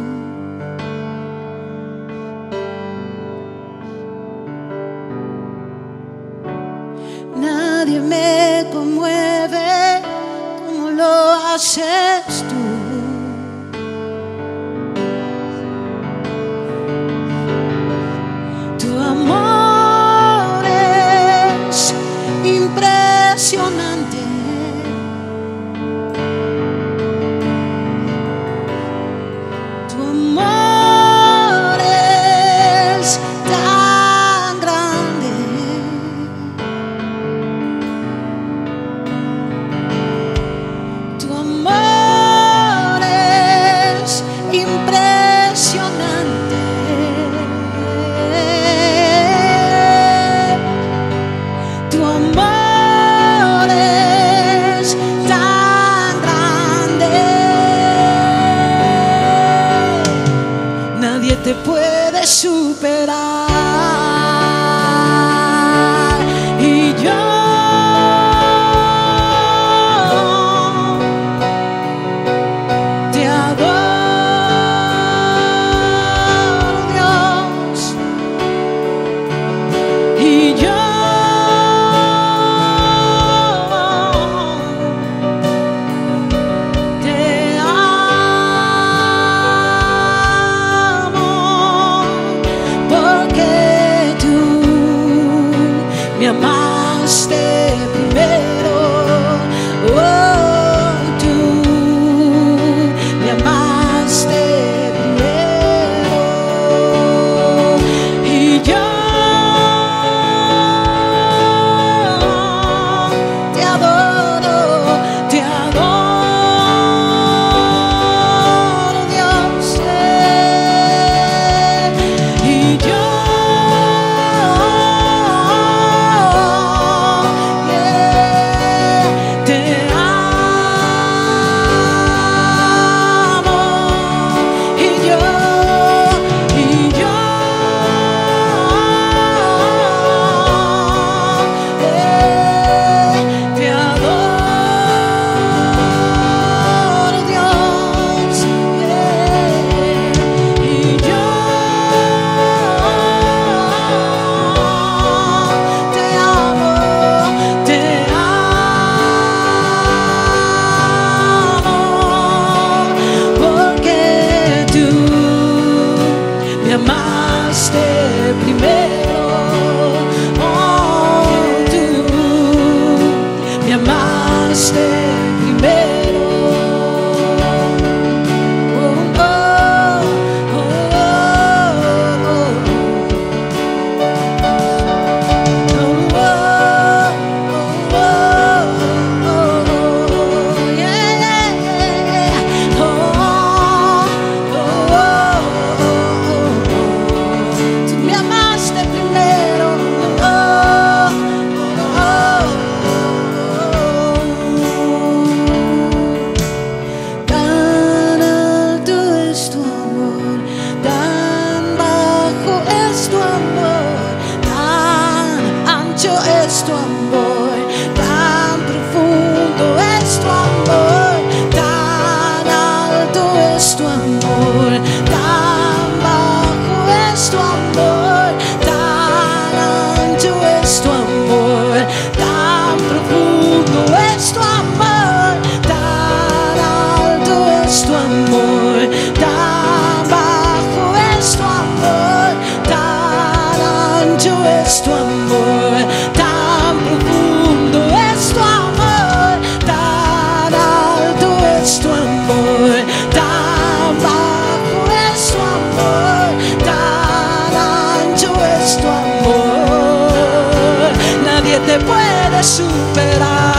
Nadie me conmueve como lo haces tú. Tu amor es impresionante. Tu amor es tan grande. Tu amor es impresionante. Tu amor es tan grande. Nadie te puede superar. Y yo te adoro, Dios. Y yo te amo, porque tú me amaste primero. Oh, tú me amaste primero. Y yo te adoro, Dios. Y yo te amo. Y yo te adoro, Dios. Y yo te amo, porque tú me amaste primero. Oh, tú me amaste primero. Oh, oh, oh, Tú me amaste es tu amor, tan profundo es tu amor, tan alto es tu amor, tan bajo es tu amor, tan ancho es tu amor. Nadie te puede superar.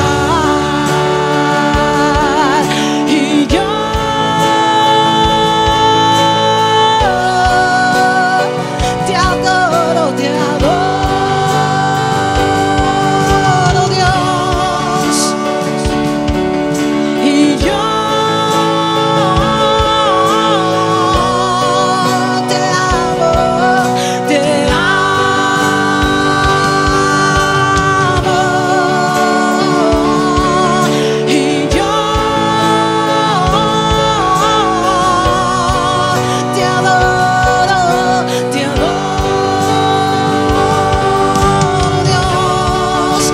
Y yo te adoro, Dios. Y yo te amo, te amo. Y yo te adoro, Dios.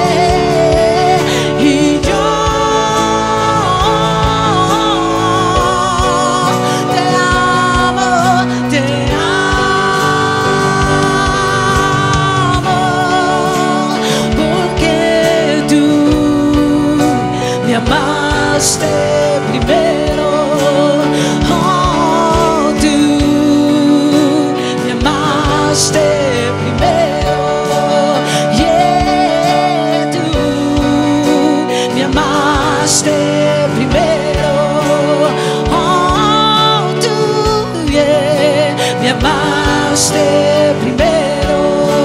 Y yo te amo, porque tú me amaste primero. Oh, tú me amaste primero. Yeah, tú me amaste primero. Oh, tú, yeah, me amaste primero.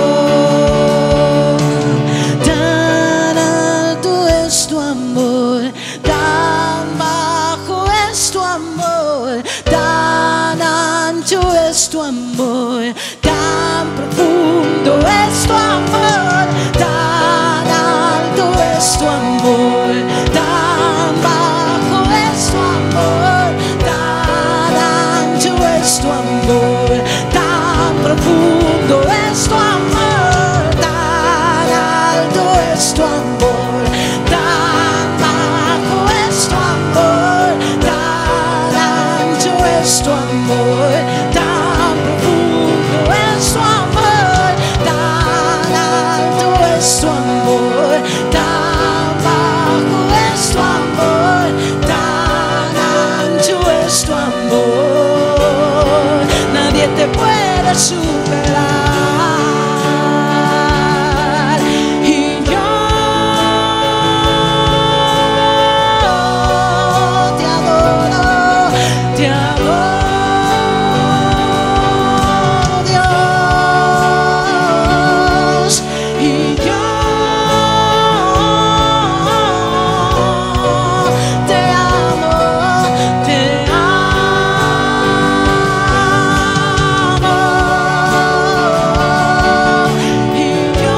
Tan alto es tu amor, tan bajo es tu amor, tan ancho es tu amor, tan profundo es tu amor, tan alto es tu amor, tan bajo es tu amor, tan ancho es tu amor, tan profundo es tu amor, tan alto es tu amor, tan bajo es tu amor, tan ancho es tu amor, tan profundo es tu amor, tan alto es tu amor, tan bajo es tu amor, tan ancho es tu amor. Nadie te puede superar. Y yo te adoro, Dios. Y yo te amo, te amo. Y yo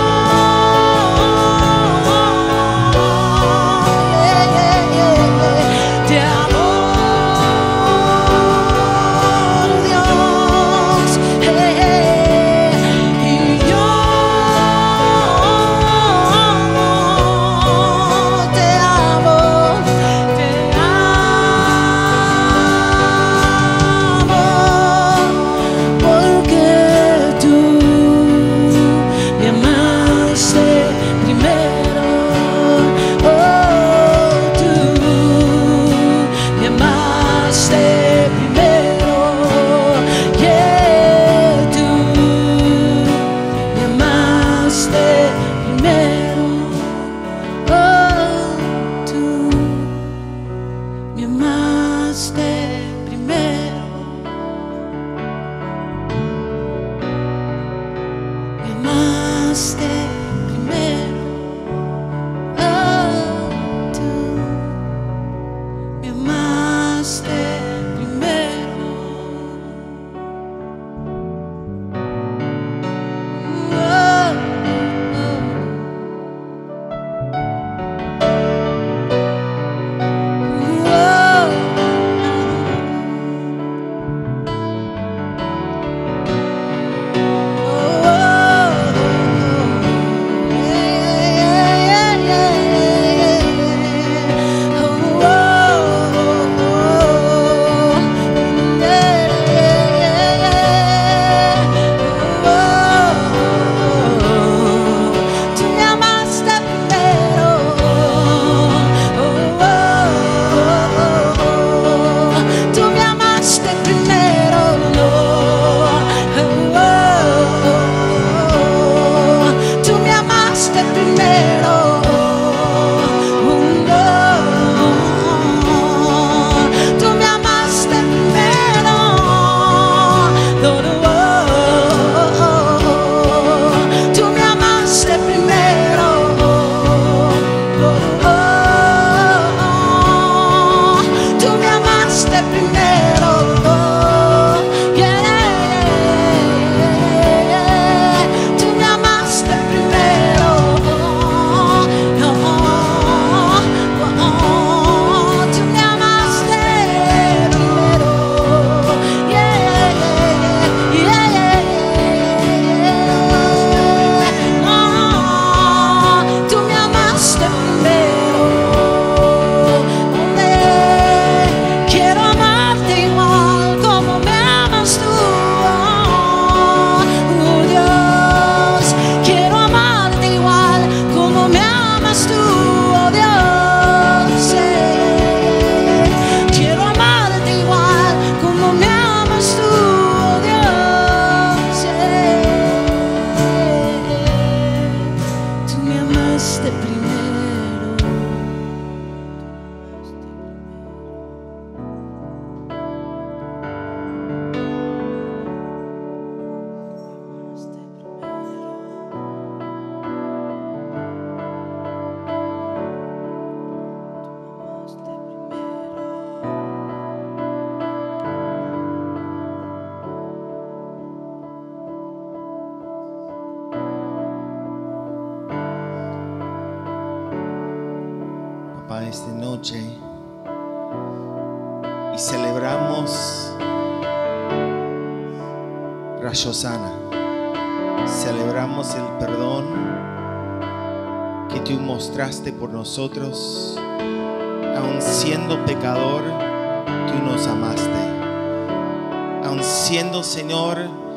te amo, Dios. Y yo te amo, porque tú me amaste primero. Oh, tú me amaste primero. Yeah, tú me amaste primero. Oh, tú me amaste primero. Me amaste primero. Oh, tú me amaste primero. Oh, oh, oh. esta noche y celebramos Rosh Hashanah. Celebramos el perdón que tú mostraste por nosotros. Aun siendo pecador, tú nos amaste. Aun siendo, Señor,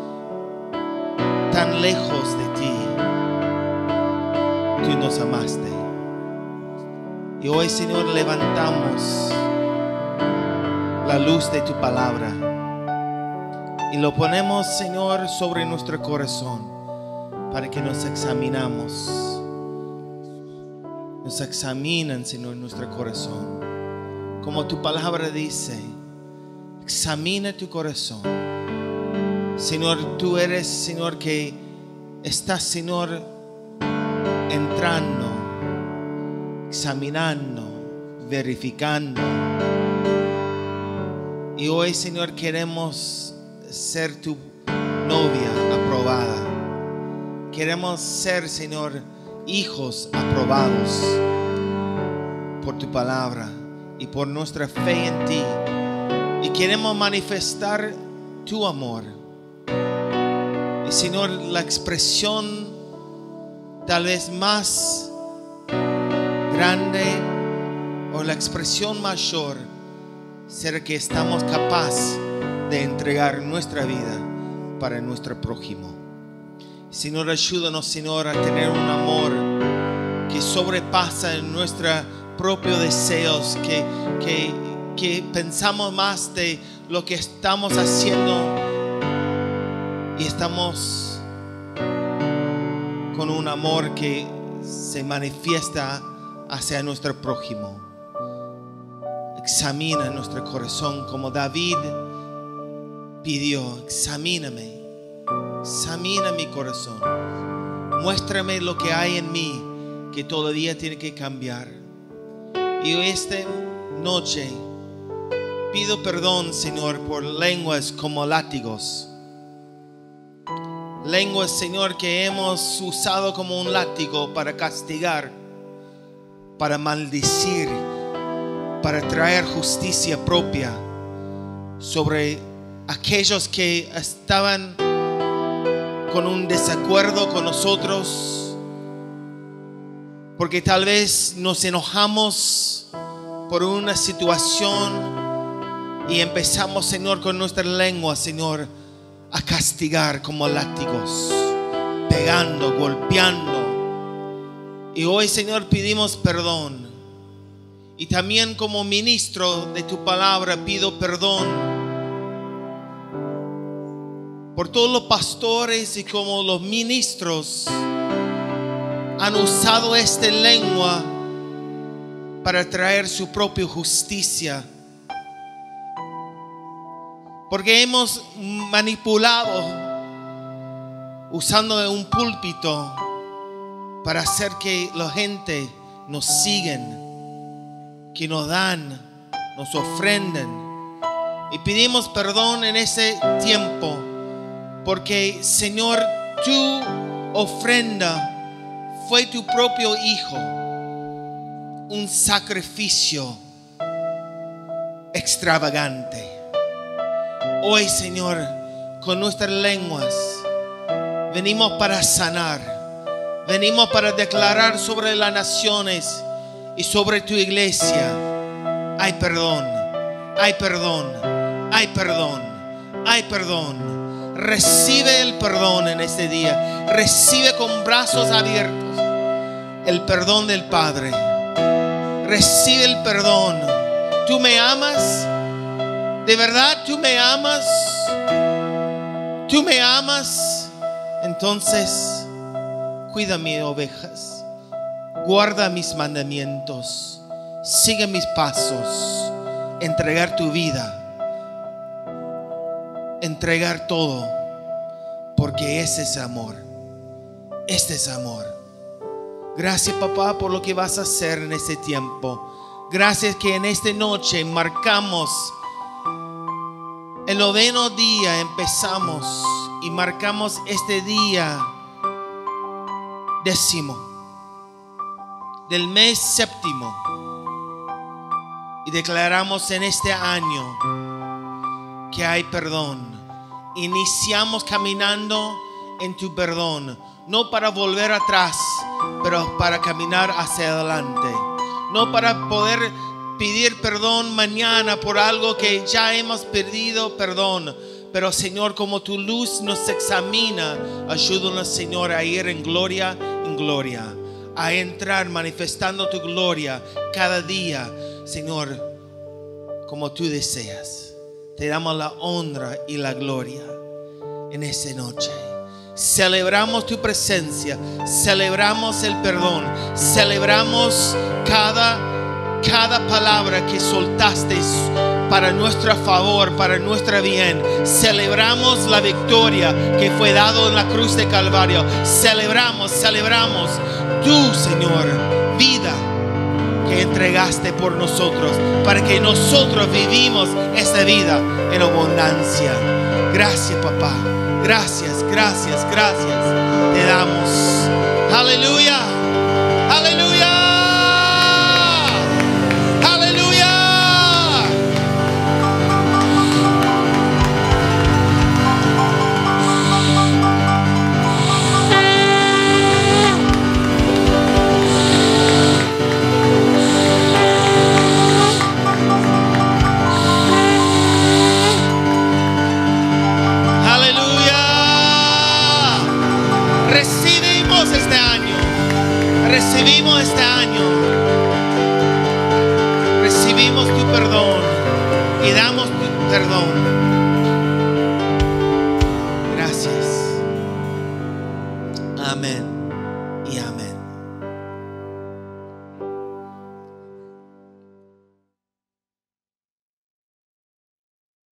tan lejos de ti, tú nos amaste. Y hoy, Señor, levantamos la luz de tu palabra y lo ponemos, Señor, sobre nuestro corazón para que nos examinamos. Nos examinan, Señor, nuestro corazón. Como tu palabra dice, examina tu corazón. Señor, tú eres, Señor, que estás, Señor, entrando, examinando, verificando. Y hoy, Señor, queremos ser tu novia aprobada. Queremos ser, Señor, hijos aprobados por tu palabra y por nuestra fe en ti. Y queremos manifestar tu amor. Y, Señor, la expresión tal vez más grande o la expresión mayor será que estamos capaces de entregar nuestra vida para nuestro prójimo. Señor, ayúdanos, Señor, a tener un amor que sobrepasa nuestros propios deseos, que pensamos más de lo que estamos haciendo y estamos con un amor que se manifiesta hacia nuestro prójimo. Examina nuestro corazón como David pidió. Examíname, examina mi corazón, muéstrame lo que hay en mí que todavía tiene que cambiar. Y esta noche pido perdón, Señor, por lenguas como látigos. Lenguas, Señor, que hemos usado como un látigo para castigar, para maldecir, para traer justicia propia sobre aquellos que estaban con un desacuerdo con nosotros, porque tal vez nos enojamos por una situación y empezamos, Señor, con nuestra lengua, Señor, a castigar como látigos, pegando, golpeando. Y hoy, Señor, pedimos perdón. Y también como ministro de tu palabra pido perdón por todos los pastores y como los ministros han usado esta lengua para traer su propia justicia. Porque hemos manipulado usando un púlpito para hacer que la gente nos sigan, que nos dan, nos ofrendan. Y pedimos perdón en ese tiempo, porque, Señor, tu ofrenda fue tu propio Hijo, un sacrificio extravagante. Hoy, Señor, con nuestras lenguas venimos para sanar, venimos para declarar sobre las naciones y sobre tu iglesia: hay perdón, hay perdón, hay perdón, hay perdón. Recibe el perdón en este día. Recibe con brazos abiertos el perdón del Padre. Recibe el perdón. ¿Tú me amas? ¿De verdad tú me amas? ¿Tú me amas? Entonces cuida mis ovejas, guarda mis mandamientos, sigue mis pasos, entregar tu vida, entregar todo, porque ese es amor. Este es amor. Gracias, papá, por lo que vas a hacer en este tiempo. Gracias que en esta noche marcamos el 9º día, empezamos y marcamos este día 10º del mes 7º Y declaramos en este año que hay perdón. Iniciamos caminando en tu perdón, no para volver atrás, pero para caminar hacia adelante. No para poder pedir perdón mañana por algo que ya hemos pedido perdón. Pero Señor, como tu luz nos examina, ayúdanos, Señor, a ir en gloria, a entrar manifestando tu gloria cada día, Señor, como tú deseas. Te damos la honra y la gloria en esta noche. Celebramos tu presencia, celebramos el perdón, celebramos cada palabra que soltaste para nuestro favor, para nuestro bien. Celebramos la victoria que fue dado en la cruz de Calvario. Celebramos tú, Señor, vida que entregaste por nosotros, para que nosotros vivimos esta vida en abundancia. Gracias, papá. Gracias. Te damos. Aleluya. Aleluya. Recibimos este año, recibimos tu perdón y damos tu perdón. Gracias. Amén y amén.